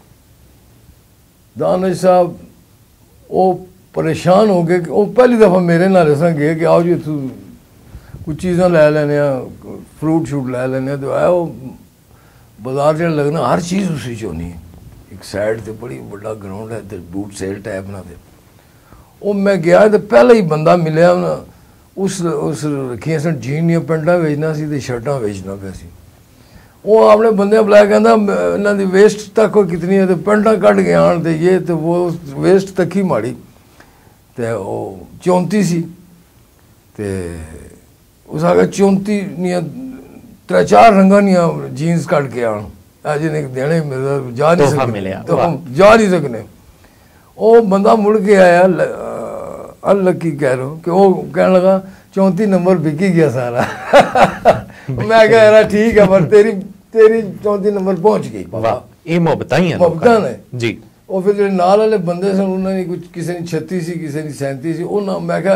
दानिश साहब वो परेशान हो गए कि वो पहली दफ़ा मेरे नाल इस गए कि आओ जी तू कुछ चीज़ां लै लैने, फ्रूट शूट लै लैने। तो आया वो बाजार जो लगना हर चीज़ उसी च होनी है, एक साइड से बड़ी बड़ा ग्राउंड है, बूट सेल टाइप ना। वो मैं गया तो पहले ही बंदा मिलिया ना, उस रखियां सन जीनियां पेंटा बेचना सी ते शर्टां बेचना पे सी। वो अपने बंदे बुलाया कहता इन्हों की वेस्ट तक कितनी है, तो पेंटा कट के आन तो ये तो वो वेस्ट तक ही माड़ी, तो वो 34 सी। तो उस आगे 34 निया 3-4 रंगा निया जीन्स कट के आन अज ने देने मेरा जा नहीं सकते, तो हम जा नहीं सकने। वो बंदा मुड़ के आया अनलकी कह रहा कि वो कहने लगा 34 नंबर बिक ही गया सारा। मैं कह रहा ठीक है, पर तेरी 34 नंबर पहुंच गई। ये मोहब्बतां ने जी। और फिर जो नाल वाले बंदे सन उन्होंने कुछ किसी ने 36 सी, किसी ने 37 सी। मैं कहा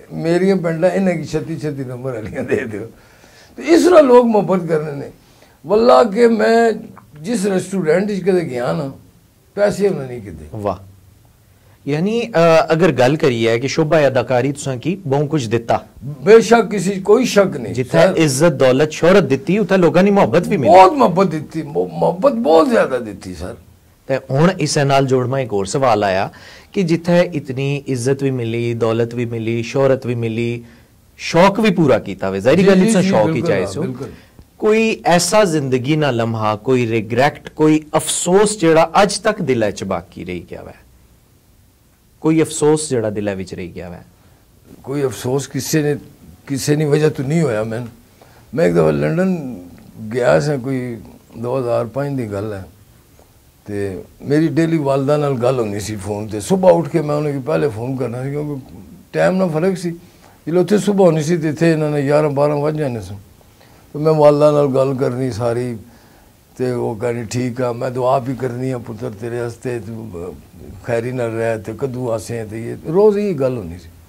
मेरियां पेंडा इन्हें की 36 नंबर वालियां दे दो। तो इस तरह लोग मोहब्बत करने ने वल्ला के मैं जिस रेस्टोरेंट कदे गया ना पैसे उन्हें नहीं किते। वाह, यानी अगर गल करिए कि शोभा अदाकारी तुसां की बहुत कुछ दिता, बेशक किसी कोई शक नहीं, जिथे इज्जत दौलत शोहरत दिती उथे लोगों ने मोहब्बत भी मिली, बहुत मोहब्बत दी, मोहब्बत बहुत ज्यादा दी सर। ते हुण इस नाल जोड़मा एक और सवाल आया कि जिथे इतनी इज्जत भी मिली, दौलत भी मिली, शोहरत भी मिली, शौक भी पूरा कीता वे, जाहिर गल इस शौक ही चाहे सो, कोई ऐसा जिंदगी ना लम्हा, कोई रिग्रेट, कोई अफसोस जेड़ा अज तक दिल च बाकी रही गया वै, कोई अफसोस जेड़ा दिल विच रही गया वै? कोई अफसोस किसी ने वजह तो नहीं होया। मैं एक दफा लंदन गया से, कोई 2005 की गल है, तो मेरी डेली वालदा नाल गल होनी सी फोन ते। सुबह उठ के मैं उन्हें पहले फोन करना सी क्योंकि टाइम ना फर्क सी, जो उत्थे सुबह होनी सी तो इतने इन्होंने 11-12 बज जाने सन। तो मैं वालदा नाल गल करनी सारी, तो वो कहनी ठीक है, मैं दुआ भी करनी है पुत्र तेरे हस्ते, खैरी ना रह, तो कदू आसे, तो ये रोज़ ही गल होनी सी।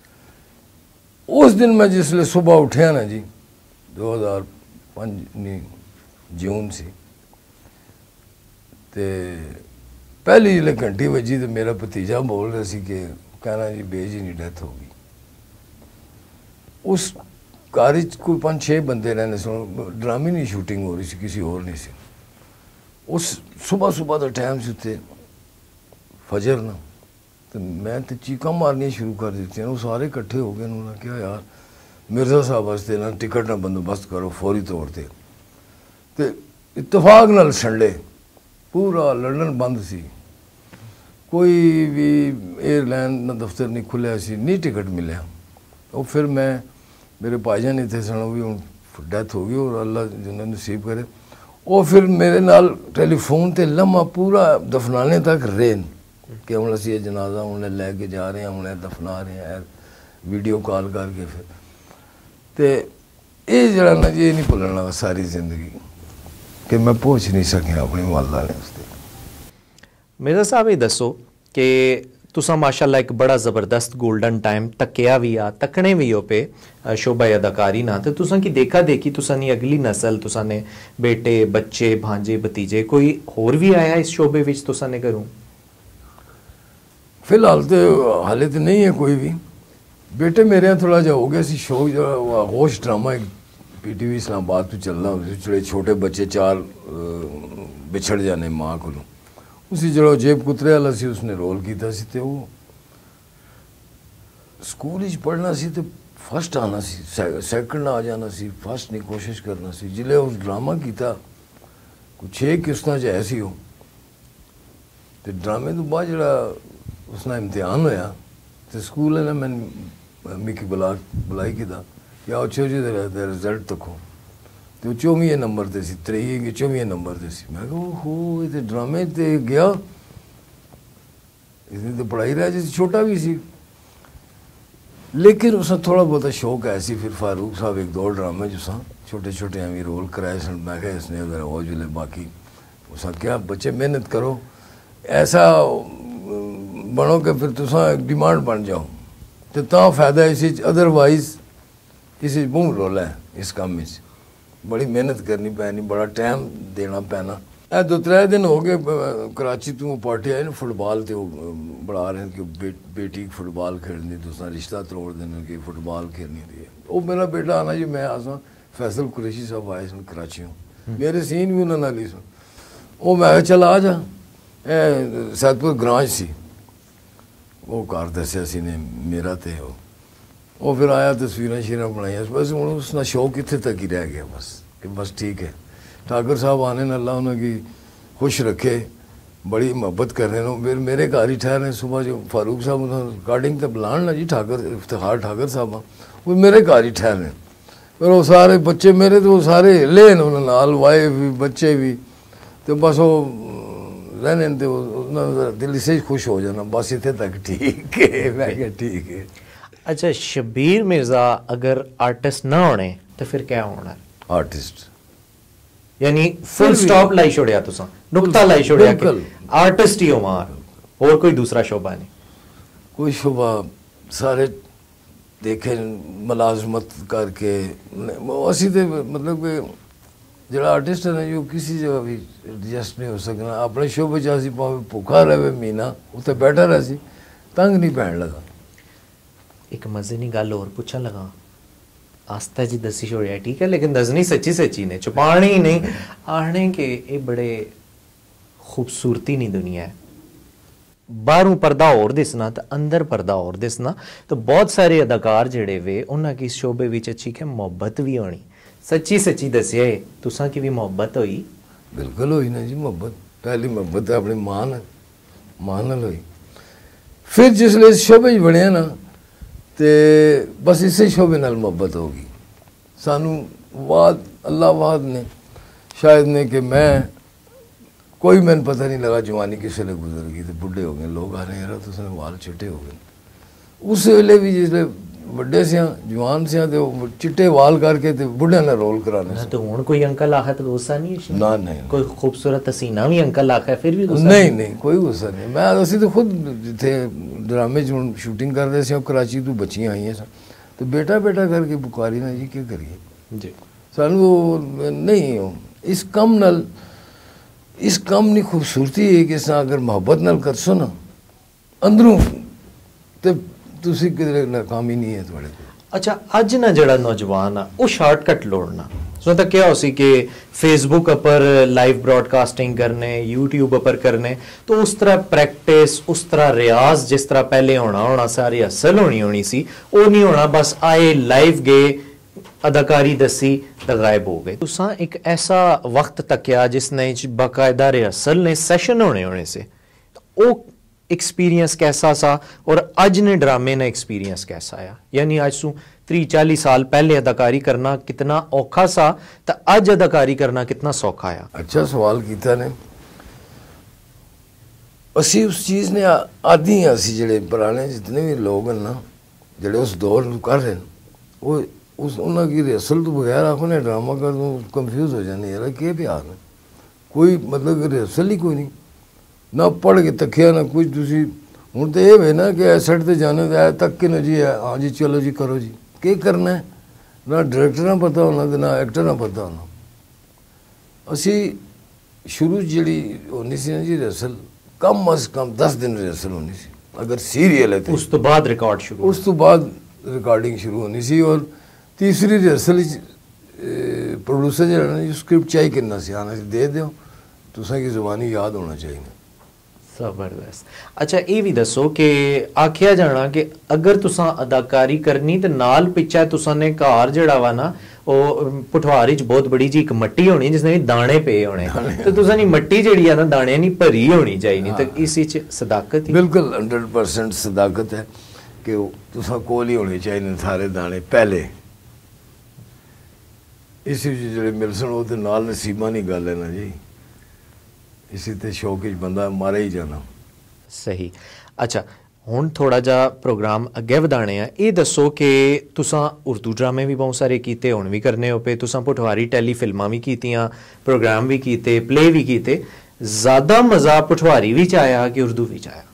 उस दिन मैं जिसले सुबह उठिया ना जी, 2005 जून सी, तो पहली जिले घंटी बजी तो मेरा भतीजा बोल रहा सी कि कहना जी बेज ही नहीं डेथ हो गई। उस कार कोई 5-6 बंदे रहने सुन, ड्रामे नहीं शूटिंग हो रही सी, किसी और नहीं सी। उस सुबह सुबह का टाइम से उत्ते फजर ना, तो मैं तो चीका मारनियाँ शुरू कर दी। वो सारे इकट्ठे हो गए, उन्होंने कहा यार मिर्जा साहब वास्ते ना टिकट ना बंदोबस्त करो फौरी तौर पर। तो इतफाक नाल संडे पूरा लंदन बंद सी, कोई भी एयरलाइन ना दफ्तर नहीं खुलिया सी, नहीं टिकट मिले। और फिर मैं मेरे भाईजान इतने सन, भी हूँ डैथ हो गई और अल्लाह जिन्हें नसीब करे। और फिर मेरे नाल टेलीफोन ते लम्हा पूरा दफनाने तक रेन कि हम असी ये जनाजा उन्हें लैके जा रहे हैं, उन्हें दफना रहे हैं, वीडियो कॉल करके। फिर तो ये जरा ना ये नहीं भुलना सारी जिंदगी कि मैं पहुँच नहीं सकिया अपनी वालदा ने उसते। मिर्जा साहब ये दसो कि तुसा माशाल्लाह एक बड़ा ज़बरदस्त गोल्डन टाइम तकिया भी आ, तकने भी हो पे शोभा अदाकारी ना, तो तुसा की देखा देखी तुसा ने अगली नस्ल, तुसा ने बेटे बच्चे भांजे भतीजे कोई होर भी आया इस शोबे विच तुसा ने करूं? फिलहाल तो हाले तो नहीं है कोई भी। बेटे मेरे यहाँ थोड़ा जा हो गया सी शो, जो होश ड्रामा एक PTV इस्लामाबाद पे चल रहा है, छोटे बच्चे 4 बिछड़ जाने माँ को, उसी जो जेब कुतरे वाला सी उसने रोल किया सी। ते वो स्कूल पढ़ना सी तो फर्स्ट आना सी, सैकंड आ जाना सी, फर्स्ट नहीं कोशिश करना सी। जिले उस ड्रामा किया कुछ 6 किस्तां च ऐसी हो, तो ड्रामे तो बाद जो उसना इम्तिहान होया तो स्कूल ने मैं मिकी बुलाई किया कि आओ चो जी रिजल्ट तको, तो 24 नंबर ते सी, 24 नंबर ते सी। मैं कहा हो ये तो ड्रामे ते गया, इसने तो पढ़ाई रहा जैसे छोटा भी सी, लेकिन उसने थोड़ा बहुत शौक ऐसी। फिर फारूक साहब 1-2 ड्रामे जो सा छोटे छोटे एवं रोल कराए सन। मैं कहा इसने अगर हो जुले बाकी उसा क्या बच्चे मेहनत करो, ऐसा बनो कि फिर तुसा डिमांड बन जाओ, तो फायदा इस अदरवाइज इस बहुत रोल है इस काम में। बड़ी मेहनत करनी पैनी, बड़ा टाइम देना पैना। 2-3 दिन हो गए कराची तो पार्टी आई ना फुटबॉल, तो बढ़ा रहे हैं कि बेटी फुटबॉल खेलनी, दूसरा रिश्ता तोड़ देने की फुटबॉल खेलनी थी। वो मेरा बेटा आना जी, मैं आसा फैसल कुरैशी साहब आए सन कराची, मेरे सीन भी उन्होंने ली सुन। वो मैं चल आ जा, सैदपुर ग्रांच सी वो घर दसिया सी ने मेरा तो वो फिर आया तस्वीर शीर बनाई। बस हूँ उसका शौक इतने तक ही रह गया बस कि बस ठीक है। ठाकर साहब आने न अल्लाह उन्होंने खुश रखे, बड़ी मोहब्बत कर रहे हैं। फिर मेरे घर ही ठहरे सुबह जो फारूक साहब उन्होंने रिकॉर्डिंग तो बुलान ना जी, ठाकर इफ्तिखार ठाकर साहब वो मेरे घर ही ठहरे। फिर वो सारे बच्चे मेरे तो वो सारे ले नाल वाइफ भी बच्चे भी, तो बस वो रहने तो दिल से ही खुश हो जाना बस इतने तक ठीक है। मैं क्या ठीक है। अच्छा शबीर मिर्जा अगर आर्टिस्ट ना होने तो फिर क्या होना? आर्टिस्ट यानी फुल स्टॉप लाई छोड़िया तुसा, नुक्ता लाई छोड़िया कि आर्टिस्ट ही हो मार, और कोई दूसरा शोभा नहीं? कोई शोभा सारे देखे मुलाजमत करके असी तो मतलब कि जरा आर्टिस्ट है ना जो किसी जगह भी एडजस्ट नहीं हो सकना अपने शोबे च असी भावें भुखा रहे महीना उत्थे बैठा रहा सी तंग नहीं पैन लगा। एक मजे की गल और पूछन लगा आस्था जी दसी छोड़िया ठीक है लेकिन दसनी सच्ची सच्ची ने छुपानी ही नहीं आने के ये बड़े खूबसूरती नहीं दुनिया है बाहरों पर्दा और दिसना तो अंदर पर्दा और दिसना तो बहुत सारे अदाकार जेड़े वे उन्होंने की शोबे विच अच्छी के मोहब्बत भी होनी सच्ची सच्ची दसिए तुसा की भी मोहब्बत हुई? बिल्कुल हुई ना जी मोहब्बत पहली मोहब्बत अपनी मां नाल हुई फिर जिसले शोबे च बनिया ना तो बस इसे शोबे नाल मोहब्बत होगी सानू वाद अल्लाह वाद ने शायद ने कि मैं कोई मैंने पता नहीं लगा जवानी किस वे गुजर गई तो बुढ़े हो गए लोग आ रहे यार तो वाल चिट्टे हो गए उस वेले भी जिसले ਵੱਡੇ ਸਿਆਂ ਜਵਾਨ ਸਿਆਂ ਤੇ ਚਿੱਟੇ ਵਾਲ ਕਰਕੇ ਤੇ ਬੁੱਢਿਆਂ ਨਾਲ ਰੋਲ ਕਰਾਣੇ ਸੀ ਤੇ ਹੁਣ ਕੋਈ ਅੰਕਲ ਆਖੇ ਤਾਂ ਗੁੱਸਾ ਨਹੀਂ ਹੈ ਨਾ ਨਹੀਂ ਕੋਈ ਖੂਬਸੂਰਤ ਹਸੀਨਾ ਵੀ ਅੰਕਲ ਆਖੇ ਫਿਰ ਵੀ ਗੁੱਸਾ ਨਹੀਂ ਕੋਈ ਗੁੱਸਾ ਨਹੀਂ ਮੈਂ ਅਸੀਂ ਤਾਂ ਖੁਦ ਜਿੱਥੇ ਡਰਾਮੇ 'ਚ ਹੁਣ ਸ਼ੂਟਿੰਗ ਕਰਦੇ ਸੀ ਕਰਾਚੀ ਤੋਂ ਬੱਚੀਆਂ ਆਈਆਂ ਸਨ ਤੇ ਬੇਟਾ ਕਰਕੇ ਬੁਕਾਰੀ ਨਾ ਜੀ ਕੀ ਕਰੀਏ ਜੀ ਸਾਨੂੰ ਨਹੀਂ ਇਸ ਕੰਮ ਨਾਲ ਇਸ ਕੰਮ ਦੀ ਖੂਬਸੂਰਤੀ ਹੈ ਕਿ ਸਾਂ ਅਗਰ ਮੁਹੱਬਤ ਨਾਲ ਕਰਸੋ ਨਾ ਅੰਦਰੋਂ ਤੇ ਤੁਸੀਂ ਕਿਧਰੇ ਨਾਕਾਮੀ ਨਹੀਂ ਹੈ ਤੁਹਾਡੇ ਕੋਲ। ਅੱਛਾ ਅੱਜ ਨਾ ਜਿਹੜਾ ਨੌਜਵਾਨ ਆ ਉਹ ਸ਼ਾਰਟਕਟ ਲੋੜਨਾ ਸੋ ਤਾਂ ਕਿਹਾ ਹੋਸੀ ਕਿ फेसबुक पर लाइव ब्रॉडकास्टिंग करने यूट्यूब पर करने तो उस तरह प्रैक्टिस उस तरह रियाज जिस तरह पहले होना सारी असल होनी सी वो नहीं होना बस आए लाइव गए अदाकारी दसी तो गायब हो गए। तुसा एक ऐसा वक्त तकिया जिसने बाकायदा रिहर्सल ने सैशन होने से वो एक्सपीरियंस कैसा सा और अज ने ड्रामे ने एक्सपीरियंस कैसा आया यानी आज सू 30-40 साल पहले अदाकारी करना कितना औखा सा तो अज अदाकारी करना कितना सौखा आया? अच्छा सवाल किया ने असी उस चीज़ ने आदि हैं असी जेडे पुराने जितने भी लोग हैं ना जेडे उस दौर कर रहे हैं वो उस उन्होंने रिहर्सल तो बगैर आखो ने ड्रामा कर दो कंफ्यूज हो जाने यार के प्यार है कोई मतलब रिहर्सल ही कोई नहीं ना पढ़ के तकिया ना कुछ तुसी हूँ तो ये है ना कि सैट से जाने तो तक के ना जी है हाँ जी चलो जी करो जी के करना है ना डायरेक्टर ना पता होना तो ना एक्टर ना पता होना। असी शुरू जी होनी सी ना जी रिहर्सल कम अज कम 10 दिन रिहर्सल होनी सी अगर सीरियल है तो उस तो बाद रिकॉर्ड शुरू उस तो बाद रिकॉर्डिंग शुरू होनी सी और तीसरी रिहर्सल प्रोड्यूसर जो स्क्रिप्ट चाहिए कितना सी आना दे दो तुसा की जुबानी याद होना चाहिए। जबरदस्त। अच्छा ये भी दसो कि आखिया जाना कि अगर तुसा अदाकारी करनी तो नाल पिछा तुसा ने घर जड़ा वा ना वो पुठवारी च बहुत बड़ी जी एक मट्टी होनी जिसने दाने पे होने तो तुसा नी मट्टी जड़ी है ना दाने नहीं भरी होनी चाहिए तो इस सदाकत बिल्कुल 100% सदाकत है कि तुसा कोल ही होने चाहिए सारे दाने पहले इस जो मिलसन वो तो नाल नसीबा नहीं गल है ना जी इसी ते शौक बंदा मारे ही जाना सही। अच्छा हुण थोड़ा जा प्रोग्राम अगे वधाने आ ये दसो कि तुसा उर्दू ड्रामे भी बहुत सारे कीते हुण भी करने हो पे तुसा पुठवारी टैली फिल्मां भी कीतियां प्रोग्राम भी कीते प्ले भी कीते ज़्यादा मज़ा पुठवारी विच आया कि उर्दू विच आया?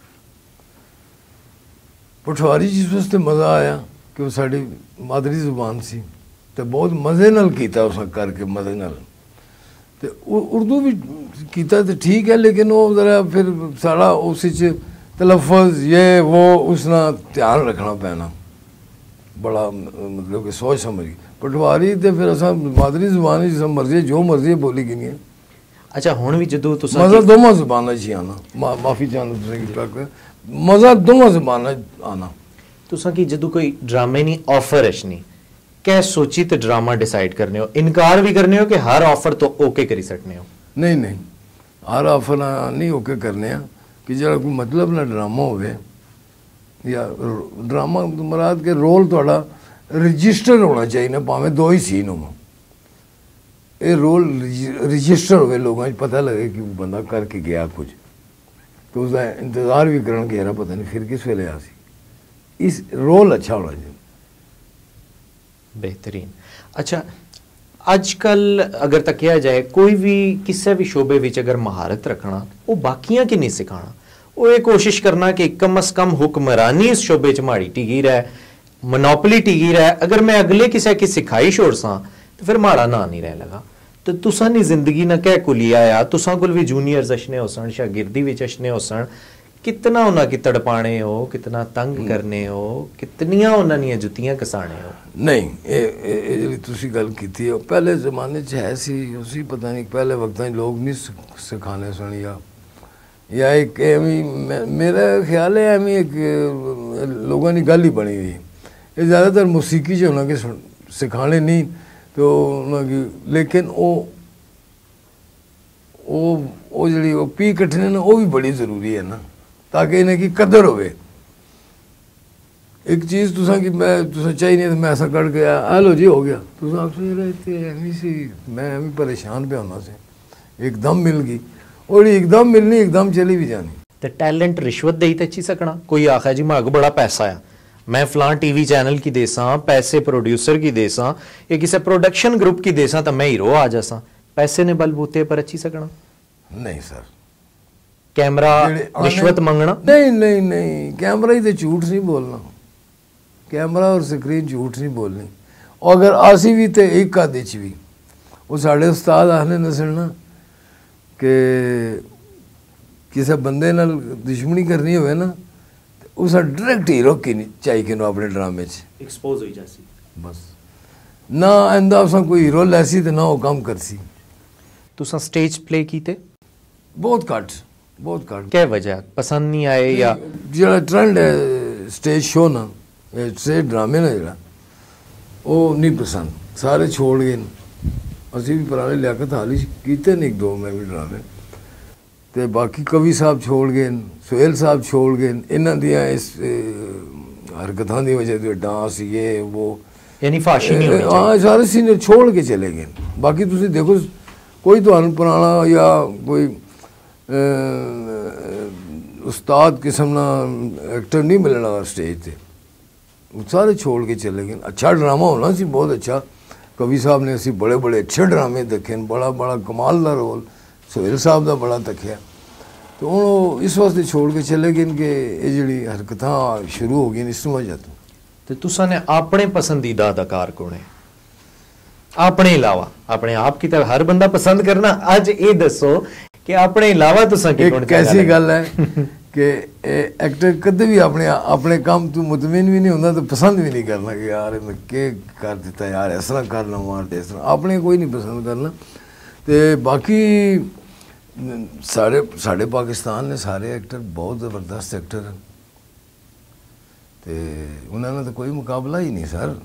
पुठवारी जिस वास्ते मज़ा आया कि वो साडी मादरी जुबान सी तो बहुत मज़े नाल कीता उस करके मज़े नाल तो उर्दू भी किया तो ठीक है लेकिन वो ज़रा फिर सारा उस तलफ़्फ़ुज़ ये वो उसना ध्यान रखना पैना बड़ा मतलब कि सोच समझ पटवारी तो फिर असा मादरी जुबान जिस मर्जी जो मर्जी बोली गई है। अच्छा हुण भी जदों तुसा मज़ा दोवां जुबानां च आना माफ़ी चाहना तुसें कि मज़ा दोवां जुबानां आना तुसा की जदों कोई ड्रामे नी ऑफर अचनी क्या सोची तो ड्रामा डिसाइड करने हो इनकार भी करने हो कि हर ऑफर तो ओके करी सकने हो? नहीं हर ऑफर नहीं ओके करने कि जरा कोई मतलब ना ड्रामा हो या ड्रामा मुराद के रोल थोड़ा रजिस्टर होना चाहिए ना भावें 2 ही सीन हो ये रोल रजिस्टर हो लोगों को पता लगे कि बंदा करके गया कुछ तो उसका इंतज़ार भी करन कि यार पता नहीं फिर किस वेले आ सी इस रोल अच्छा होना चाहिए। बेहतरीन। अच्छा अजकल अगर तकिया जाए कोई भी किसी भी शोबे विच अगर महारत रखना वो बाकियां की नहीं सिखाना वो ये कोशिश करना कि कम अज कम हुक्मरानी इस शोबे च माड़ी टिकी रहे मोनोपोली टिकी रहा, अगर मैं अगले किसी की सिखाई छोड़ सा तो फिर माड़ा ना नहीं रह लगा। तो तुसा नी जिंदगी ना कह को लिया आ, तुसा कोल भी जूनियर्स अशने हो सन, शागिर्दी विच अशने हो सन, कितना उन्हां की तड़पाने हो, कितना तंग करने हो, कितनियां उन्हां दी जुत्तियां कसाने हो। नहीं ये ਜਿਹੜੀ ਤੁਸੀਂ ਗੱਲ ਕੀਤੀ ਹੈ ਪਹਿਲੇ ਜ਼ਮਾਨੇ 'ਚ ਹੈ ਸੀ, ਉਸੇ ਪਤਾ ਨਹੀਂ ਪਹਿਲੇ ਵਕਤਾਂ 'ਚ ਲੋਕ ਨਹੀਂ ਸਿਖਾਣੇ ਸਨ ਜਾਂ ਇੱਕ ਐਵੇਂ ਮੇਰਾ ਖਿਆਲ ਹੈ ਐਵੇਂ ਇੱਕ ਲੋਕਾਂ ਦੀ ਗੱਲ ਹੀ ਬਣੀ ਹੋਈ ਇਹ ਜ਼ਿਆਦਾਤਰ ਮੌਸੀਕੀ 'ਚ ਉਹਨਾਂ ਕੇ ਸਿਖਾਣੇ ਨਹੀਂ तो उन्होंने लेकिन वो जी पी कट्टने ना वो भी बड़ी ज़रूरी है ना ताकि इन्हें की कदर होवे। एक चीज़ तुसा कि मैं तुसा चाहिए नहीं तो मैं ऐसा कर गया हेलो जी हो गया तुसा आप सोच रहे थे एवं सी मैं एवं परेशान पे होना से एकदम मिल गई और एकदम मिलनी एकदम चली भी जानी। तो टैलेंट रिश्वत दे ते अच्छी सकना, कोई आखा जी माग बड़ा पैसा है मैं फलां टीवी चैनल की देसा, पैसे प्रोड्यूसर की देसा या किसी प्रोडक्शन ग्रुप की देसा तो मैं हीरो आ जासा, पैसे ने बलबूते पर अच्छी सकना। नहीं सर कैमरा रिश्वत मंगना नहीं नहीं नहीं कैमरा ही तो झूठ नहीं बोलना, कैमरा और स्क्रीन झूठ नहीं बोलनी। और अगर आसी भी तो एक का दिच भी वो साढ़े उस्ताद आखने नसलना कि किसी बंदे नाल दुश्मनी करनी होवे ना उस डायरेक्ट हीरो की नहीं चाहिए कि अपने ड्रामे एक्सपोज हो जासी बस ना आंदा उस कोई हीरो लैसी तो ना वो काम करसी। तुसा स्टेज प्ले कीते बहुत घट क्या वजह पसंद नहीं आए या जो ट्रेंड है स्टेज शो ना स्टेज ड्रामे ना जो वो नहीं पसंद सारे छोड़ गए असी भी पुराने लियाकत हाल ही कीते नहीं एक दो मैं भी ड्रामे तो बाकी कवि साहब छोड़ गए सुहेल साहब छोड़ गए इन्हों दियां इस हरकतों की वजह से डांस ये वो यानी फाशी नहीं होनी हाँ सारे सीनियर छोड़ के चले गए। बाकी तुम देखो कोई तो पुराना या कोई उस्ताद किस्म ना एक्टर नहीं मिलना स्टेज पे सारे छोड़ के चले गए। अच्छा ड्रामा होना सी बहुत अच्छा, कवि साहब ने असी बड़े बड़े अच्छे ड्रामे देखे बड़ा बड़ा कमाल का रोल सुहेल साहब का बड़ा तकिया तो हूँ इस वास्ते छोड़ के चले गए कि ये जी हरकत शुरू हो गई इस वजह तो तुसा ने अपने पसंदीदा अदाकार कौन है अपने अलावा अपने आप की तरह हर बंदा पसंद करना अज ये दसो कि अपने अलावा तुसा की कौन कैसी गल है कि एक्टर कदे भी अपने अपने काम तू मुतमिन भी नहीं होता तो पसंद भी नहीं करना कि यार मैं के कर दिता यार इस तरह करना मार इस तरह अपने कोई नहीं पसंद करना। तो बाकी साढ़े पाकिस्तान ने सारे एक्टर बहुत ज़बरदस्त एक्टर हैं तो उन्होंने तो कोई मुकाबला ही नहीं सर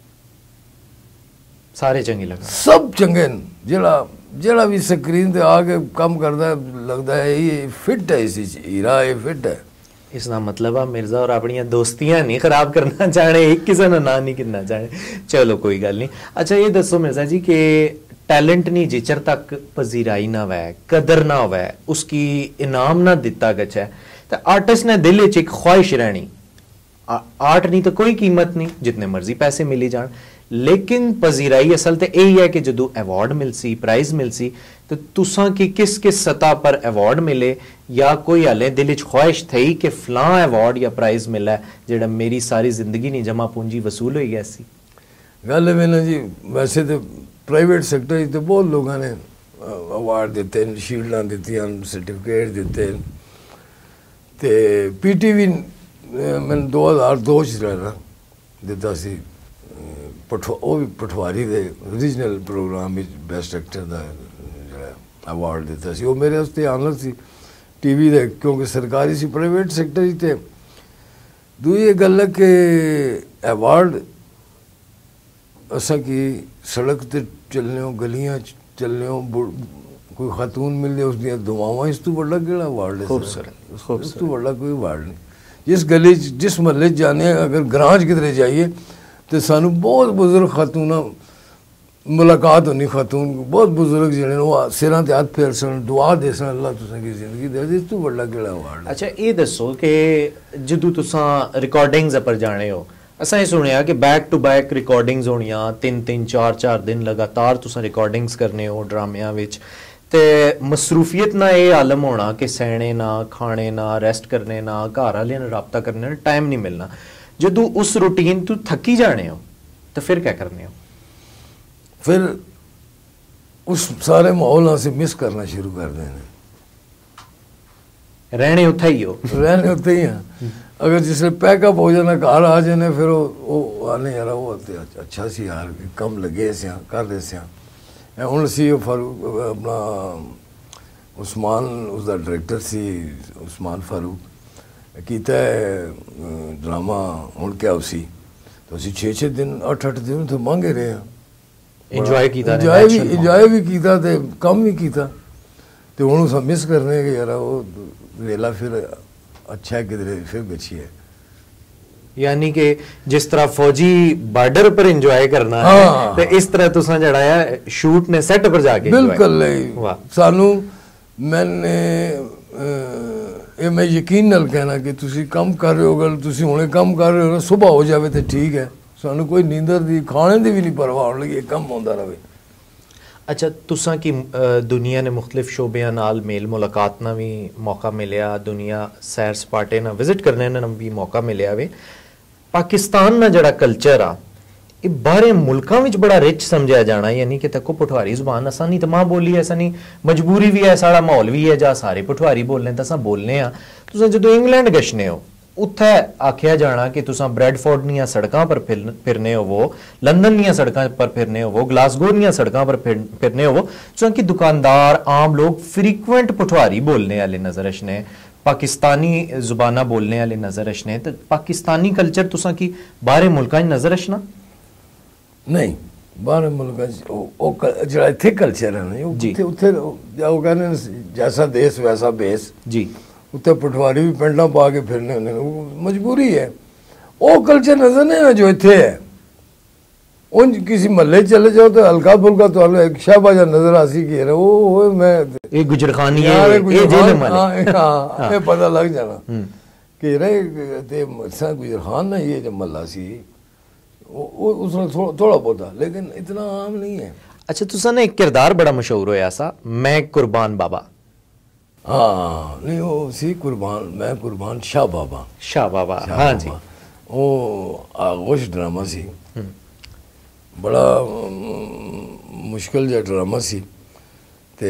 सारे चंगे लगा सब चंगे जड़ा जड़ा भी स्क्रीन ते आके काम करता लगता है ये फिट है इसी हीरा ये फिट है। इसका मतलब है मिर्जा और अपनी दोस्तियां नहीं खराब करना चाहने एक किसी ने ना नहीं करना चाहे चलो कोई गल नहीं। अच्छा ये दसो मिर्जा जी कि टैलेंट नहीं जिचर तक पजीराई ना वै कदर ना होवे उसकी इनाम ना दिता गया तो आर्टिस्ट ने दिल च एक ख्वाहिश रहनी आर्ट नहीं तो कोई कीमत नहीं जितने मर्जी पैसे मिली जान लेकिन पजीराई असल तो यही है कि जो अवार्ड मिलसी प्राइज मिलसी तो तुसा की किस किस सतह पर अवार्ड मिले या कोई हले दिल च ख्वाहिश थी कि फलां अवार्ड या प्राइज मिला जेड़ा मेरी सारी जिंदगी नहीं जमा पूंजी वसूल हो गया सी। गल है जी वैसे तो प्राइवेट सैक्टर तो बहुत लोगों ने अवार्ड दिते शील्डा दी सर्टिफिकेट दिते तो PTV मैंने 2002 रहना दिता सी वो भी पठवारी के रीजनल प्रोग्राम में बेस्ट एक्टर का जो अवार्ड दिता सी वो मेरे वास्ते आनर सी TV दे क्योंकि सरकारी सी प्राइवेट सैक्टर ही थे। दूई गल है कि अवार्ड असा की सड़क ते चलने गलियां चलने कोई खातून मिलने उस दुआवां इस तू बड़ा केड़ा अवार्ड है इस तू बड़ा कोई अवार्ड नहीं। जिस गली जिस महल्ले जाने अगर ग्रां किधरे जाइए तो सानू बहुत बुजुर्ग खातून मुलाकात होनी खातून बहुत बुजुर्ग जो सिरां ते हथ फेर सन दुआ दे सन अल्लाह तुसां की जिंदगी दे इस तू बड़ा केड़ा अवार्ड। अच्छा ये दसो कि जदों तुसां रिकॉर्डिंग्स पर जाने हो असां सुनिया कि बैक टू बैक रिकॉर्डिंग्स होनियां 3-3 4-4 दिन लगातार तुसां रिकॉर्डिंग्स करने हो ड्रामियां विच ते मसरूफियत ना ये आलम होना कि सहने ना खाने ना रेस्ट करने ना घर आह्ले नाल राबता करने ना टाइम नहीं मिलना ਜਦੋਂ ਉਸ ਰੂਟੀਨ ਤੋਂ ਥੱਕੀ ਜਾਣੇ ਹੋ ਤਾਂ ਫਿਰ ਕੀ ਕਰਨੇ ਹੋ? फिर उस सारे माहौल से मिस करना शुरू कर देने, रहने उत्थे ही हो, रहने उत्थे ही हैं। अगर जिसले पैकअप हो जाना घर आ जाने फिर वो आने यार वो अच्छा सी यार कम लगे से कर रहे से हूँ सी फारूक अपना उस्मान उसका डायरैक्टर सी उस्मान फारूक किया ड्रामा हूँ क्या उसी तो असी 6-6 दिन 8-8 दिन तो मांगे रहे हैं, ਇੰਜੋਏ ਕੀਤਾ, ਇੰਜੋਏ ਵੀ ਕੀਤਾ ਤੇ ਕੰਮ ਵੀ ਕੀਤਾ ਤੇ ਹੁਣ ਉਸ ਮਿਸ ਕਰਨੇ ਕਿ ਯਾਰ ਉਹ ਵੇਲਾ ਫਿਰ अच्छा किधर फिर बची है। यानी कि जिस तरह फौजी बॉर्डर पर एंजॉय करना है तो इस तरह तुसा जड़ा है शूट ने सेट पर जाके बिल्कुल सानू मैंने ये मैं यकीन नाल कहना कि तुसी कम कर रहे हो, अगर तुसी हुणे कम कर रहे हो ना सुबह हो जावे तो ठीक है, सानू कोई नींदर दी खाने दी भी नहीं परवाह होने लगी, कम होंदा रहे। अच्छा तुसा की दुनिया ने मुख्तलिफ शोबियां नाल मेल मुलाकात ना भी मौका मिलया, दुनिया सैर सपाटे ना विजिट करने ना भी मौका मिलया वे। पाकिस्तान ना जड़ा कल्चर आ ये बाहरे मुल्कां विच बड़ा रिच समझा जाना, यानी कि तको पठवारी जुबान असा नहीं तो मां बोली ऐसा नहीं मजबूरी भी है, साड़ा माहौल भी है जा सारे पठवारी बोलने तो असा बोलने आ। तुसा जदों इंग्लैंड गशने हो उत्थे आख्या जाना कि तुसा ब्रैडफोर्ड निया सड़कों पर फिरने हो, वो लंदन निया सड़कों पर फिरने हो, वो ग्लासगो निया सड़कों पर फिरने हो, तुसा कि दुकानदार आम लोग फ्रीक्वेंट पठवारी बोलने वाले नजर अशने, पाकिस्तानी जुबाना बोलने वाले नजर अशने। तो पाकिस्तानी कल्चर तुसा की बाहरे मुल्कां च नजर अशना नहीं, बाहर मुल्कां जड़ा इत्थे कल्चर है ना उत्थे उत्थे वो कहने जैसा देश वैसा बेस जी, उत्ते पटवारी भी पेंडा पा के फिरने होंगे, मजबूरी है। वो कल्चर नजर नहीं ना जो इत्थे है। उन किसी महल्ले चले जाओ तो हल्का फुल्का तो एक शाहबाजा नजर आसी की है वो मैं ये गुजरखानी है ये जेल में हां ये पता लग जाना कि रे ते सा गुजरखान ना ये जो महल्ला सी वो उसने थोड़ा बहुत लेकिन इतना आम नहीं है। अच्छा तुसा ने एक किरदार बड़ा मशहूर होया सा मैं कुर्बान बाबा, हाँ नहीं वो सी कुर्बान मैं कुर्बान शाह बाबा, शाह बाबा हाँ जी, वो आगोश ड्रामा सी बड़ा मुश्किल जो ड्रामा सी ते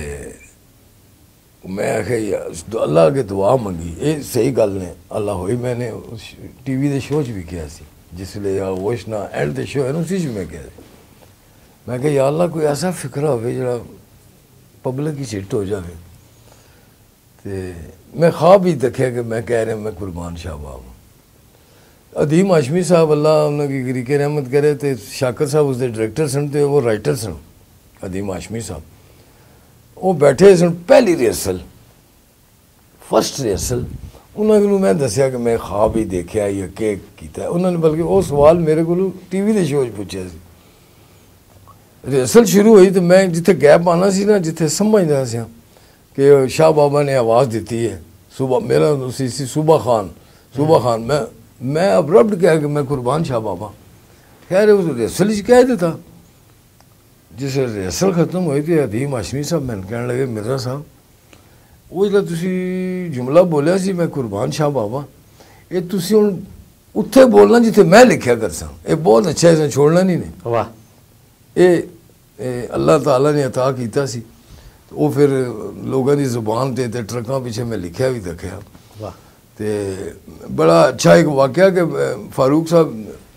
मैं आखे अल्लाह के दुआ मंगी ये सही गल ने अल्लाह होई। मैंने टीवी के शो च भी किया सी जिसले आगोश ना एंड दे शो है ना उसी च मैं किया मैं कहा या अल्लाह कोई ऐसा फिक्रा हो जरा पब्लिक की हिट हो जाए। तो मैं ख्वाब ही देखा कि मैं कह रहा मैं कुर्बान शाह बाबा। अदीम हाशमी साहब अल्लाह उन्होंने गरीके रहमत करे तो शाकर साहब उसके डायरैक्टर सन तो वो राइटर सन अदीम हाशमी साहब। वो बैठे सन पहली रिहर्सल फर्स्ट रिहर्सल उन्होंने मैं दसिया कि मैं ख्वाब ही देखा या के किया। उन्होंने बल्कि वो सवाल मेरे को टीवी के शो पूछा सी। रिहर्सल शुरू हुई तो मैं जिथे गैप आना सी ना जिथे समझदा सी कि शाह बाबा ने आवाज़ दी है सुबह मेरा सी सूबा खान मैं अब्रप्ट कहा कि मैं कुर्बान शाह बाबा। खैर उस रिहर्सल कह देता। जिस रिहर्सल खत्म हुई थी अदीम हाशमी साहब मैंने कहने लगे मिर्जा साहब वो जो तुसी जुमला बोलिया सी मैं कुर्बान शाह बाबा ये तुसी हुण उत्थे बोलना जिथे मैं लिखिया कर सा ये बहुत अच्छा है छोड़ना नहीं ने। वाह ये अल्लाह ताला ने अता किया सी वो फिर लोगों की जुबान ते ट्रकों पीछे मैं लिखा भी देखा। वाह ते बड़ा अच्छा एक वाकया कि फारूक साहब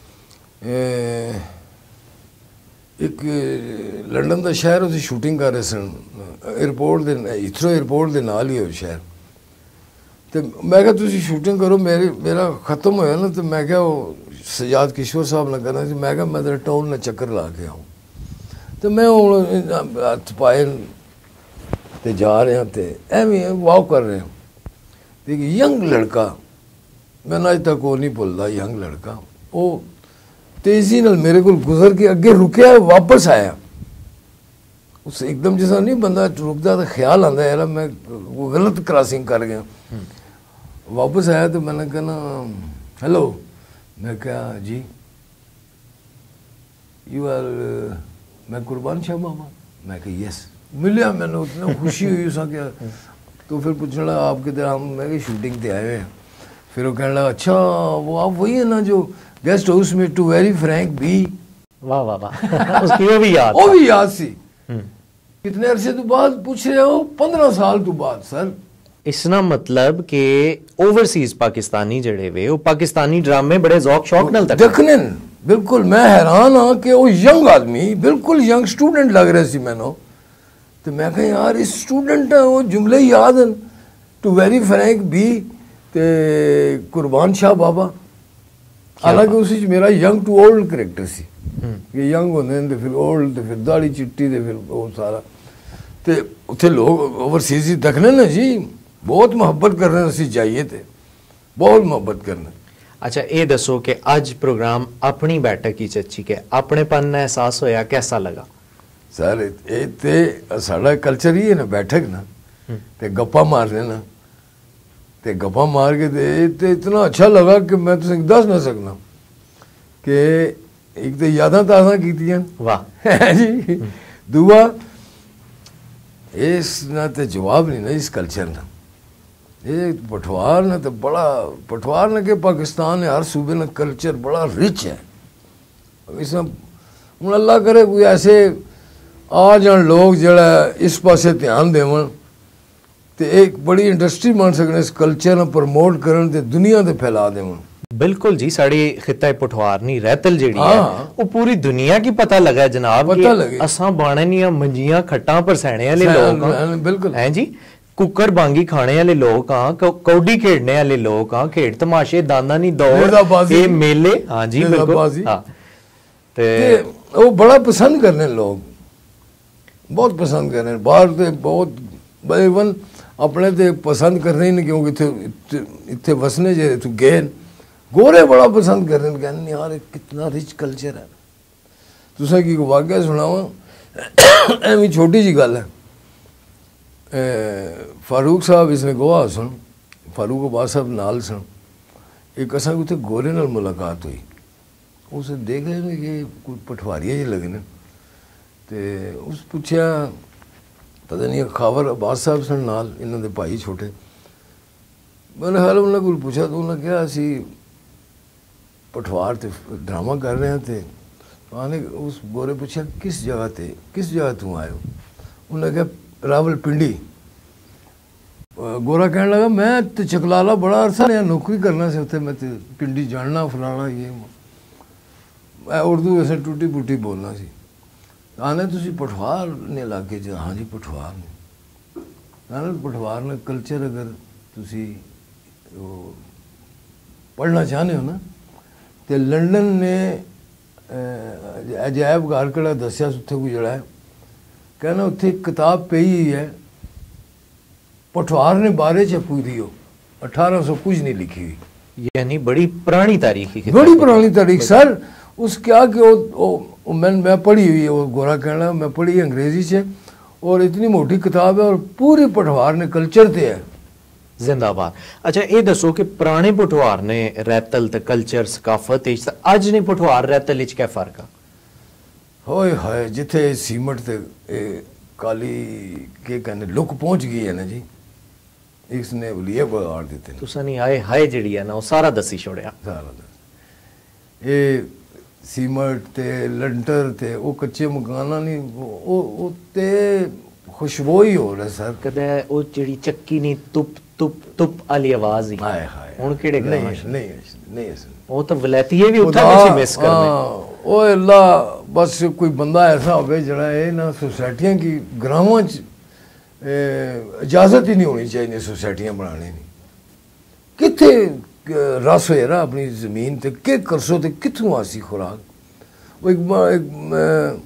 एक लंडन का शहर उसे शूटिंग कर रहे सन एयरपोर्ट के हीथरो एयरपोर्ट के नाल ही है शहर। तो मैं क्या तुसी शूटिंग करो मेरा ख़त्म होया ना तो मैं क्या वो सजाद किशोर साहब ने करना सी मैं क्या मैं तेरे टाउन में चक्कर ला के आऊँ। तो मैं हथ पाए तो जा रहे हैं तो एवं वॉक कर रहे हैं तो एक यंग लड़का मैं अज तक वो नहीं भुलता यंग लड़का वो तेज़ी नाल मेरे को गुजर के अगे रुकया वापस आया। उस एकदम जैसा नहीं बंदा रुकता तो ख्याल आता यार मैं वो गलत क्रॉसिंग कर गया। वापस आया तो मैंने कहना हेलो मैं क्या जी यू आर मैं कुर्बान शाह बाबा मैं कहा यस मिलिया मैंने उतना खुशी हुई उसका क्या। तो फिर पूछना आप किधर हम मैं कि शूटिंग ते आए हैं फिर वो कहने लगा अच्छा वो आप वही है ना जो गेस्ट हाउस में टू वेरी फ्रैंक भी। वाह वाह वाह उसकी वो भी याद वो भी याद सी। कितने अरसे तो बाद पूछ रहे हो? 15 साल तो बाद सर। इसना मतलब कि ओवरसीज पाकिस्तानी जड़े वे वो पाकिस्तानी ड्रामे बड़े ज़ौक शौक नाल तक देखने बिल्कुल मैं हैरान हाँ कि वो यंग आदमी बिल्कुल यंग स्टूडेंट लग रहे सी मैनू। तो मैं कहा यार इस स्टूडेंट वो जुमले याद हैं टू वेरी फ्रैंक भी ते कुर्बान शाह बाबा। हालांकि उस मेरा यंग टू ओल्ड करैक्टर सी कि यंग होंदे ते फिर ओल्ड ते फिर दाढ़ी चिट्टी ते फिर वो सारा ते उत्थे लोग ओवरसीज देखने ना जी बहुत मुहब्बत करने असी जाइए थे बहुत मुहब्बत करने। अच्छा ये दसो कि आज प्रोग्राम अपनी बैठक ही अच्छी के अपनेपन का एहसास होया कैसा लगा? सर ये ते साड़ा कल्चर ही है ना बैठक ना ते गप्पा मारने ना ते गप्पा मार के ते इतना अच्छा लगा कि मैं तुसें दस ना सकना कि एक तो यादां ताज़ा कीतियां। वाह जी दूआ इस ना ते जवाब नहीं ना इस कल्चर ना ये पठवार ने तो बड़ा पठवार ने के पाकिस्तान है हर सूबे में कल्चर बड़ा रिच है। इसमें हूँ अल्लाह करे कोई ऐसे आ जान लोग जड़ा इस पासे ध्यान देवन तो एक बड़ी इंडस्ट्री बन सकने इस कल्चर ने प्रमोट करन ते दुनिया ते फैला देवन। बिल्कुल जी साड़ी खिता पठवारनी रैतल जेड़ी है हाँ। वो पूरी दुनिया की पता लगा है जनाब पता लगे असा बाणनिया मंजियां खट्टां पर सहने वाले लोग हां। बिल्कुल हैं जी कुकर बांगी खाने वाले लोग हां कौडी खेड़ने वाले लोग हां खेड़ तमाशे दानानी दौड़ ये मेले हां जी बिल्कुल हां ते वो बड़ा पसंद करने लोग बहुत पसंद करने बाहर ते बहुत इवन अपने ते पसंद करने ही नहीं क्योंकि इत्थे वसने जे तू गए गोरे बड़ा पसंद कर रहे हैं कहने यार कितना रिच कल्चर है। तुसा की वाकया सुनावा एवं छोटी जी गल है फारूक साहब इसने गोवा सन फारूक अब्बास साहब नाल सन एक असा उत्थे गोरे नाल मुलाकात हुई उसे देख रहे कि कोई पठवारिया जी लगने ते उस पूछया पता नहीं खावर अब्बास साहब सन नाल इन्हों दे भाई छोटे मैंने हाल उन्होंने कोई पूछा तो उन्होंने कहा असी पठवार ते ड्रामा कर रहे हैं थे आने उस गोरे पूछा किस जगह तू आए हो? उन्हें कहा रावलपिंडी। गोरा कहने लगा मैं तो चकलाला बड़ा अरसा ने नौकरी करना से उत्थे मैं तो पिंडी जानना फलाना ये मैं उर्दू वैसे टूटी फूटी बोलना सी। आने तुसी पठवार ने इलाके च हाँ जी पठवार ने आने पठवार ने कल्चर अगर तुसी पढ़ना चाहते हो ना तो लंडन ने अजायब घर कड़ा दसिया उत्थे कोई जड़ा है कहना उत्थे किताब पई ही है पठवार ने बारे च पूरी हो 1800 कुछ नहीं लिखी हुई यानी बड़ी पुरानी तारीख की बड़ी पुरानी तारीख सर उस क्या कि मैं पढ़ी हुई है वो गोरा कहना मैं पढ़ी अंग्रेजी से और इतनी मोटी किताब है और पूरी पठवार ने कल्चर ते है जिंदाबाद। अच्छा ये दसो कि पुराने पठवार ने रैतल ते कल्चर सकाफत अज ने पठवार रैतल क्या फर्क है? होए हाय जिथे सीमट ते काली के कहने लुक पहुंच गई है ना जी इसने लिए बगाड़ देते तुसा नहीं आए हाय जड़ी है ना वो सारा दसी छोड़िया सारा दस ये सीमट ते लंटर ते वो कच्चे मकाना नहीं वो ते खुशबू ही हो रहा सर कदे वो जड़ी चक्की नहीं तुप तुप तुप वाली आवाज ही हाय हाय हुन केड़े गांव नहीं वो तो वलैतीए भी उठा के मिस करने ओ अल्लाह बस कोई बंदा ऐसा होवे जड़ा है ना सोसाइटियां की ग्रामां च इजाजत ही नहीं होनी चाहिए सोसाइटियां बनाने की किथे रस होए ना अपनी जमीन ते के करसो ते किथों आसी खुराक वो एक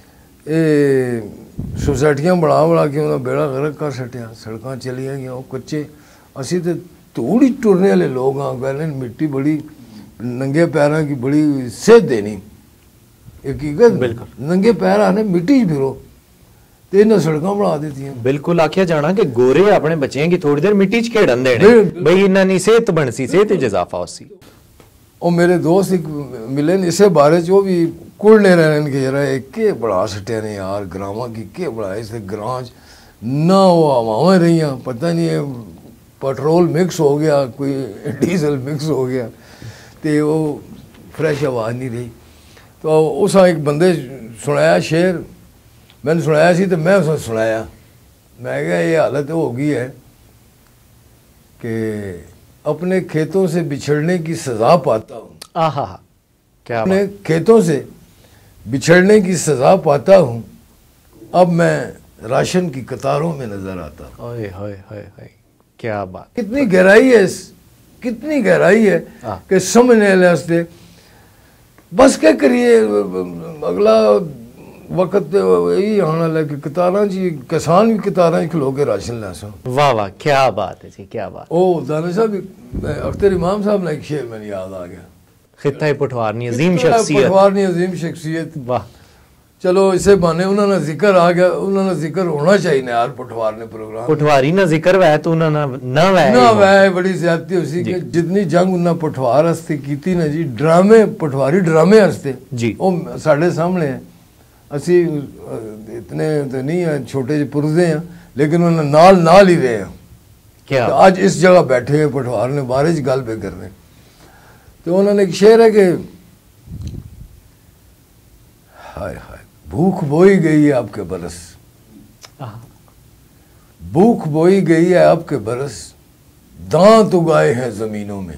सोसाइटियां बना के उन्हें बेड़ा गर्क कर सटिया सड़क चलिया गई कच्चे असी तो धूड़ ही टुरने वाले लोग हाँ कहने मिट्टी बड़ी नंगे पैरों की बड़ी सेहत देनी हकीकत नंगे पैर आने मिट्टी च फिरो तो इन्हें सड़क बना दी बिल्कुल आखिया जाना कि गोरे अपने बच्चे की थोड़ी देर मिट्टी च खेड़न देने भाई इन्होंने सेहत बनसी सेहत इजाफा उसी और मेरे दोस्त एक मिले इसे बारे च भी कुड़ने रहने के जरा के बड़ा सटिया ने यार ग्रामा की के बड़ा इस ग्रां ना वो हवाएं रही पता नहीं पेट्रोल मिक्स हो गया, कोई डीजल मिक्स हो गया, तो वो फ्रैश आवाज़ नहीं रही। तो उस एक बंदे सुनाया शेर, मैंने सुनाया सी तो मैं उसे सुनाया, मैं कहा ये हालत हो गई है कि अपने खेतों से बिछड़ने की सज़ा पाता हूँ। आहा, क्या अपने खेतों से बिछड़ने की सज़ा पाता हूँ, अब मैं राशन की कतारों में नजर आता हूँ। ओए होए होए होए, क्या बात। कितनी गहराई है, कितनी गहराई है कि समझने वास्ते बस क्या करिए। अगला वक्त यही आने लगा कि कतारां जी किसान भी कतारां खलो के राशन लै सो। वाह वाह, क्या बात है जी, क्या बात। ओ दाना साहब, अख्तर इमाम साहब ने एक शेर मैंने याद आ गया, खित्ता पठवारनी अजीम शख्सियत, पठवारनी अजीम शख्सियत। वाह, चलो इसे बहाने उन्होंने जिक्र आ गया, उन्होंने जिक्र होना चाहिए ना यार पठवार ने प्रोग्राम। पठवारी ना जिक्र वै तो ना वै बड़ी ज्यादती होसी कि जितनी जंग उन्हें पठवार हस्ते कीती ना जी, ड्रामे पठवारी ड्रामे हस्ते जी, वो साढ़े सामने है। असी इतने तो नहीं है, छोटे जे पुरजे हैं, लेकिन उन्हें नाल ही रहे हैं। क्या तो आज इस जगह बैठे हैं पठवार ने बारे च गल पे करने, तो उन्होंने एक शेर है कि हाय हाय भूख बोई गई है आपके बरस, भूख बोई गई है आपके बरस, दांत उगाए हैं जमीनों में,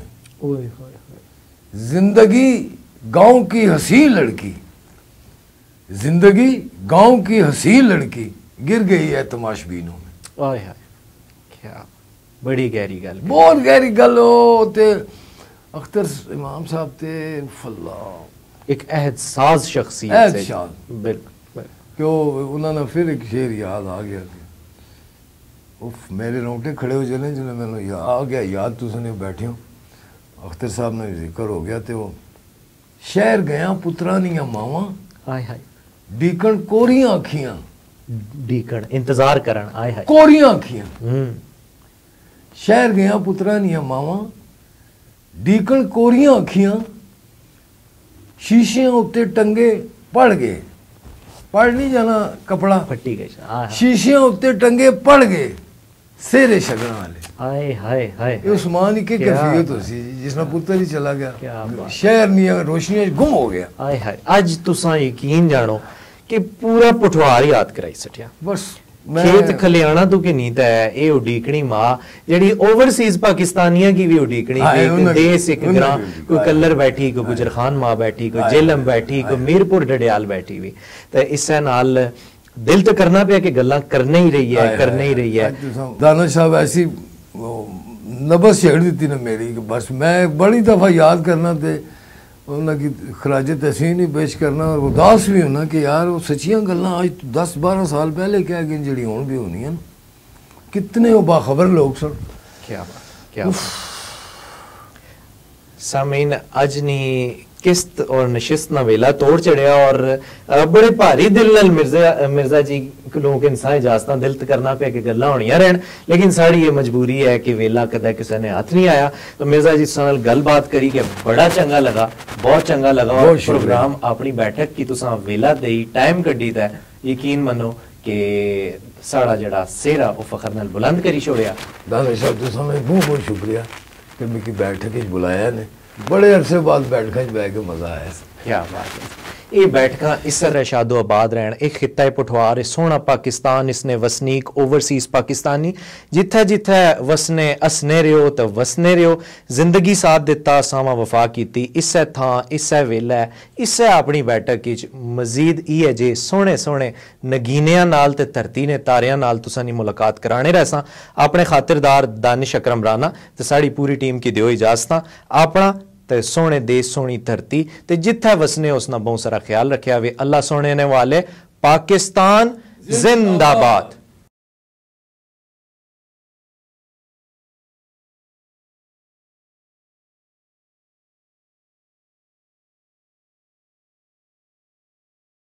जिंदगी गांव की हसी लड़की, जिंदगी गांव की हसी लड़की गिर गई है तमाशबीनों में। ओए हाय, क्या बड़ी गहरी गल, बहुत गहरी गल हो। ते अख्तर इमाम साहब ते फल्ला एक एहसास शख्सियत है। बिल्कुल, क्यों उन्होंने फिर एक शेर याद आ गया कि उफ मेरे रोंगटे खड़े हो जाने जिन्हें मैंने आ गया याद, तुसने बैठे हो अख्तर साहब ने जिक्र हो गया। तो वो शहर गया पुत्रानिया मावा, हाय हाय, डीकन कोरियां अखियां, डीकन इंतजार करन, हाय हाय, कोरियां अखियां। शहर गया पुत्रानिया मावा, डीकन कोरियां अखियां, शीशियां उत्ते टंगे पड़ गए, पढ़ नहीं जाना कपड़ा फटी गई, शीशियां उत्ते टंगे पड़ गए सेरे शगना वाले। हाय हाय हाय, उस्मान की कैफियत होसी जिसना पुत्र ही चला गया, क्या शहर नहीं रोशनी गुम हो गया। हाय हाय, अज तुसा यकीन जानो कि पूरा पठवार याद कराई सटिया। बस खेत खलियाना तो कि नीत है ये उडीकनी मां जेडी ओवरसीज पाकिस्तानियां की भी उडीकनी, एक देश एक ग्रां, कोई कल्लर बैठी, कोई गुजर खान मां बैठी, कोई जेलम बैठी, कोई मीरपुर डडियाल बैठी हुई। तो इससे नाल दिल तो करना पिया कि गल्लां करने ही रही है, करने ही रही है। दानिश साहब ऐसी नबस छेड़ दी ना मेरी कि बस मैं बड़ी दफा याद करना थे उन्होंने खराज तहसीन ही पेश करना और उदास भी होना कि यार वो सच्चियां गल्लां आज 10-12 साल पहले कह गई जड़ी हुण भी होनी है। कितने वो बाखबर लोग सन। क्या बात, क्या सामीन अज नहीं किस्त और नशिस्त ना वेला तोड़ चढ़िया और बड़े भारी दिल नाल मिर्जा जी लोग इंसान इजाजत दिल करना पे कि गल्लां होनियां रहन, लेकिन साड़ी ये मजबूरी है कि वेला कदा किसी ने हाथ नहीं आया। तो मिर्जा जी साल गलबात करी कि बड़ा चंगा लगा, बहुत चंगा लगा। और प्रोग्राम अपनी बैठक की तुसा वेला देई टाइम कड्डी दा, यकीन मनो कि साड़ा जड़ा सेहरा वो फखर नाल बुलंद करी छोड़िया। दानिश साहब तुसा मैं बहुत शुक्रिया कि मिकी बैठक बुलाया ने, बड़े अरसे बाद बैठक बह के मजा आया। क्या बात है, ये बैठक इस तरह शादो आबाद रहन। एक खिता पठवार सोहना पाकिस्तान, इसने वसनीक ओवरसीज पाकिस्तानी जिथे जिथे वसने असने रहो तो वसने रहो, जिंदगी साथ दिता सावा वफा की, इसे थां इसे वेला इसे अपनी बैठक मजीद इे जे सोहने सोहने नगीनिया नाल ते धरती ने तारियां नाल तुसां दी मुलाकात कराने रहसा। अपने खातिरदार दानिश अकरम राना ते साड़ी पूरी टीम की दियो इजाजत। अपना ते सोहने देश सोहनी धरती ते जिथे वसने उसना बहुत सारा ख्याल रखा वे। अल्लाह सोहने ने वाले पाकिस्तान जिंदाबाद।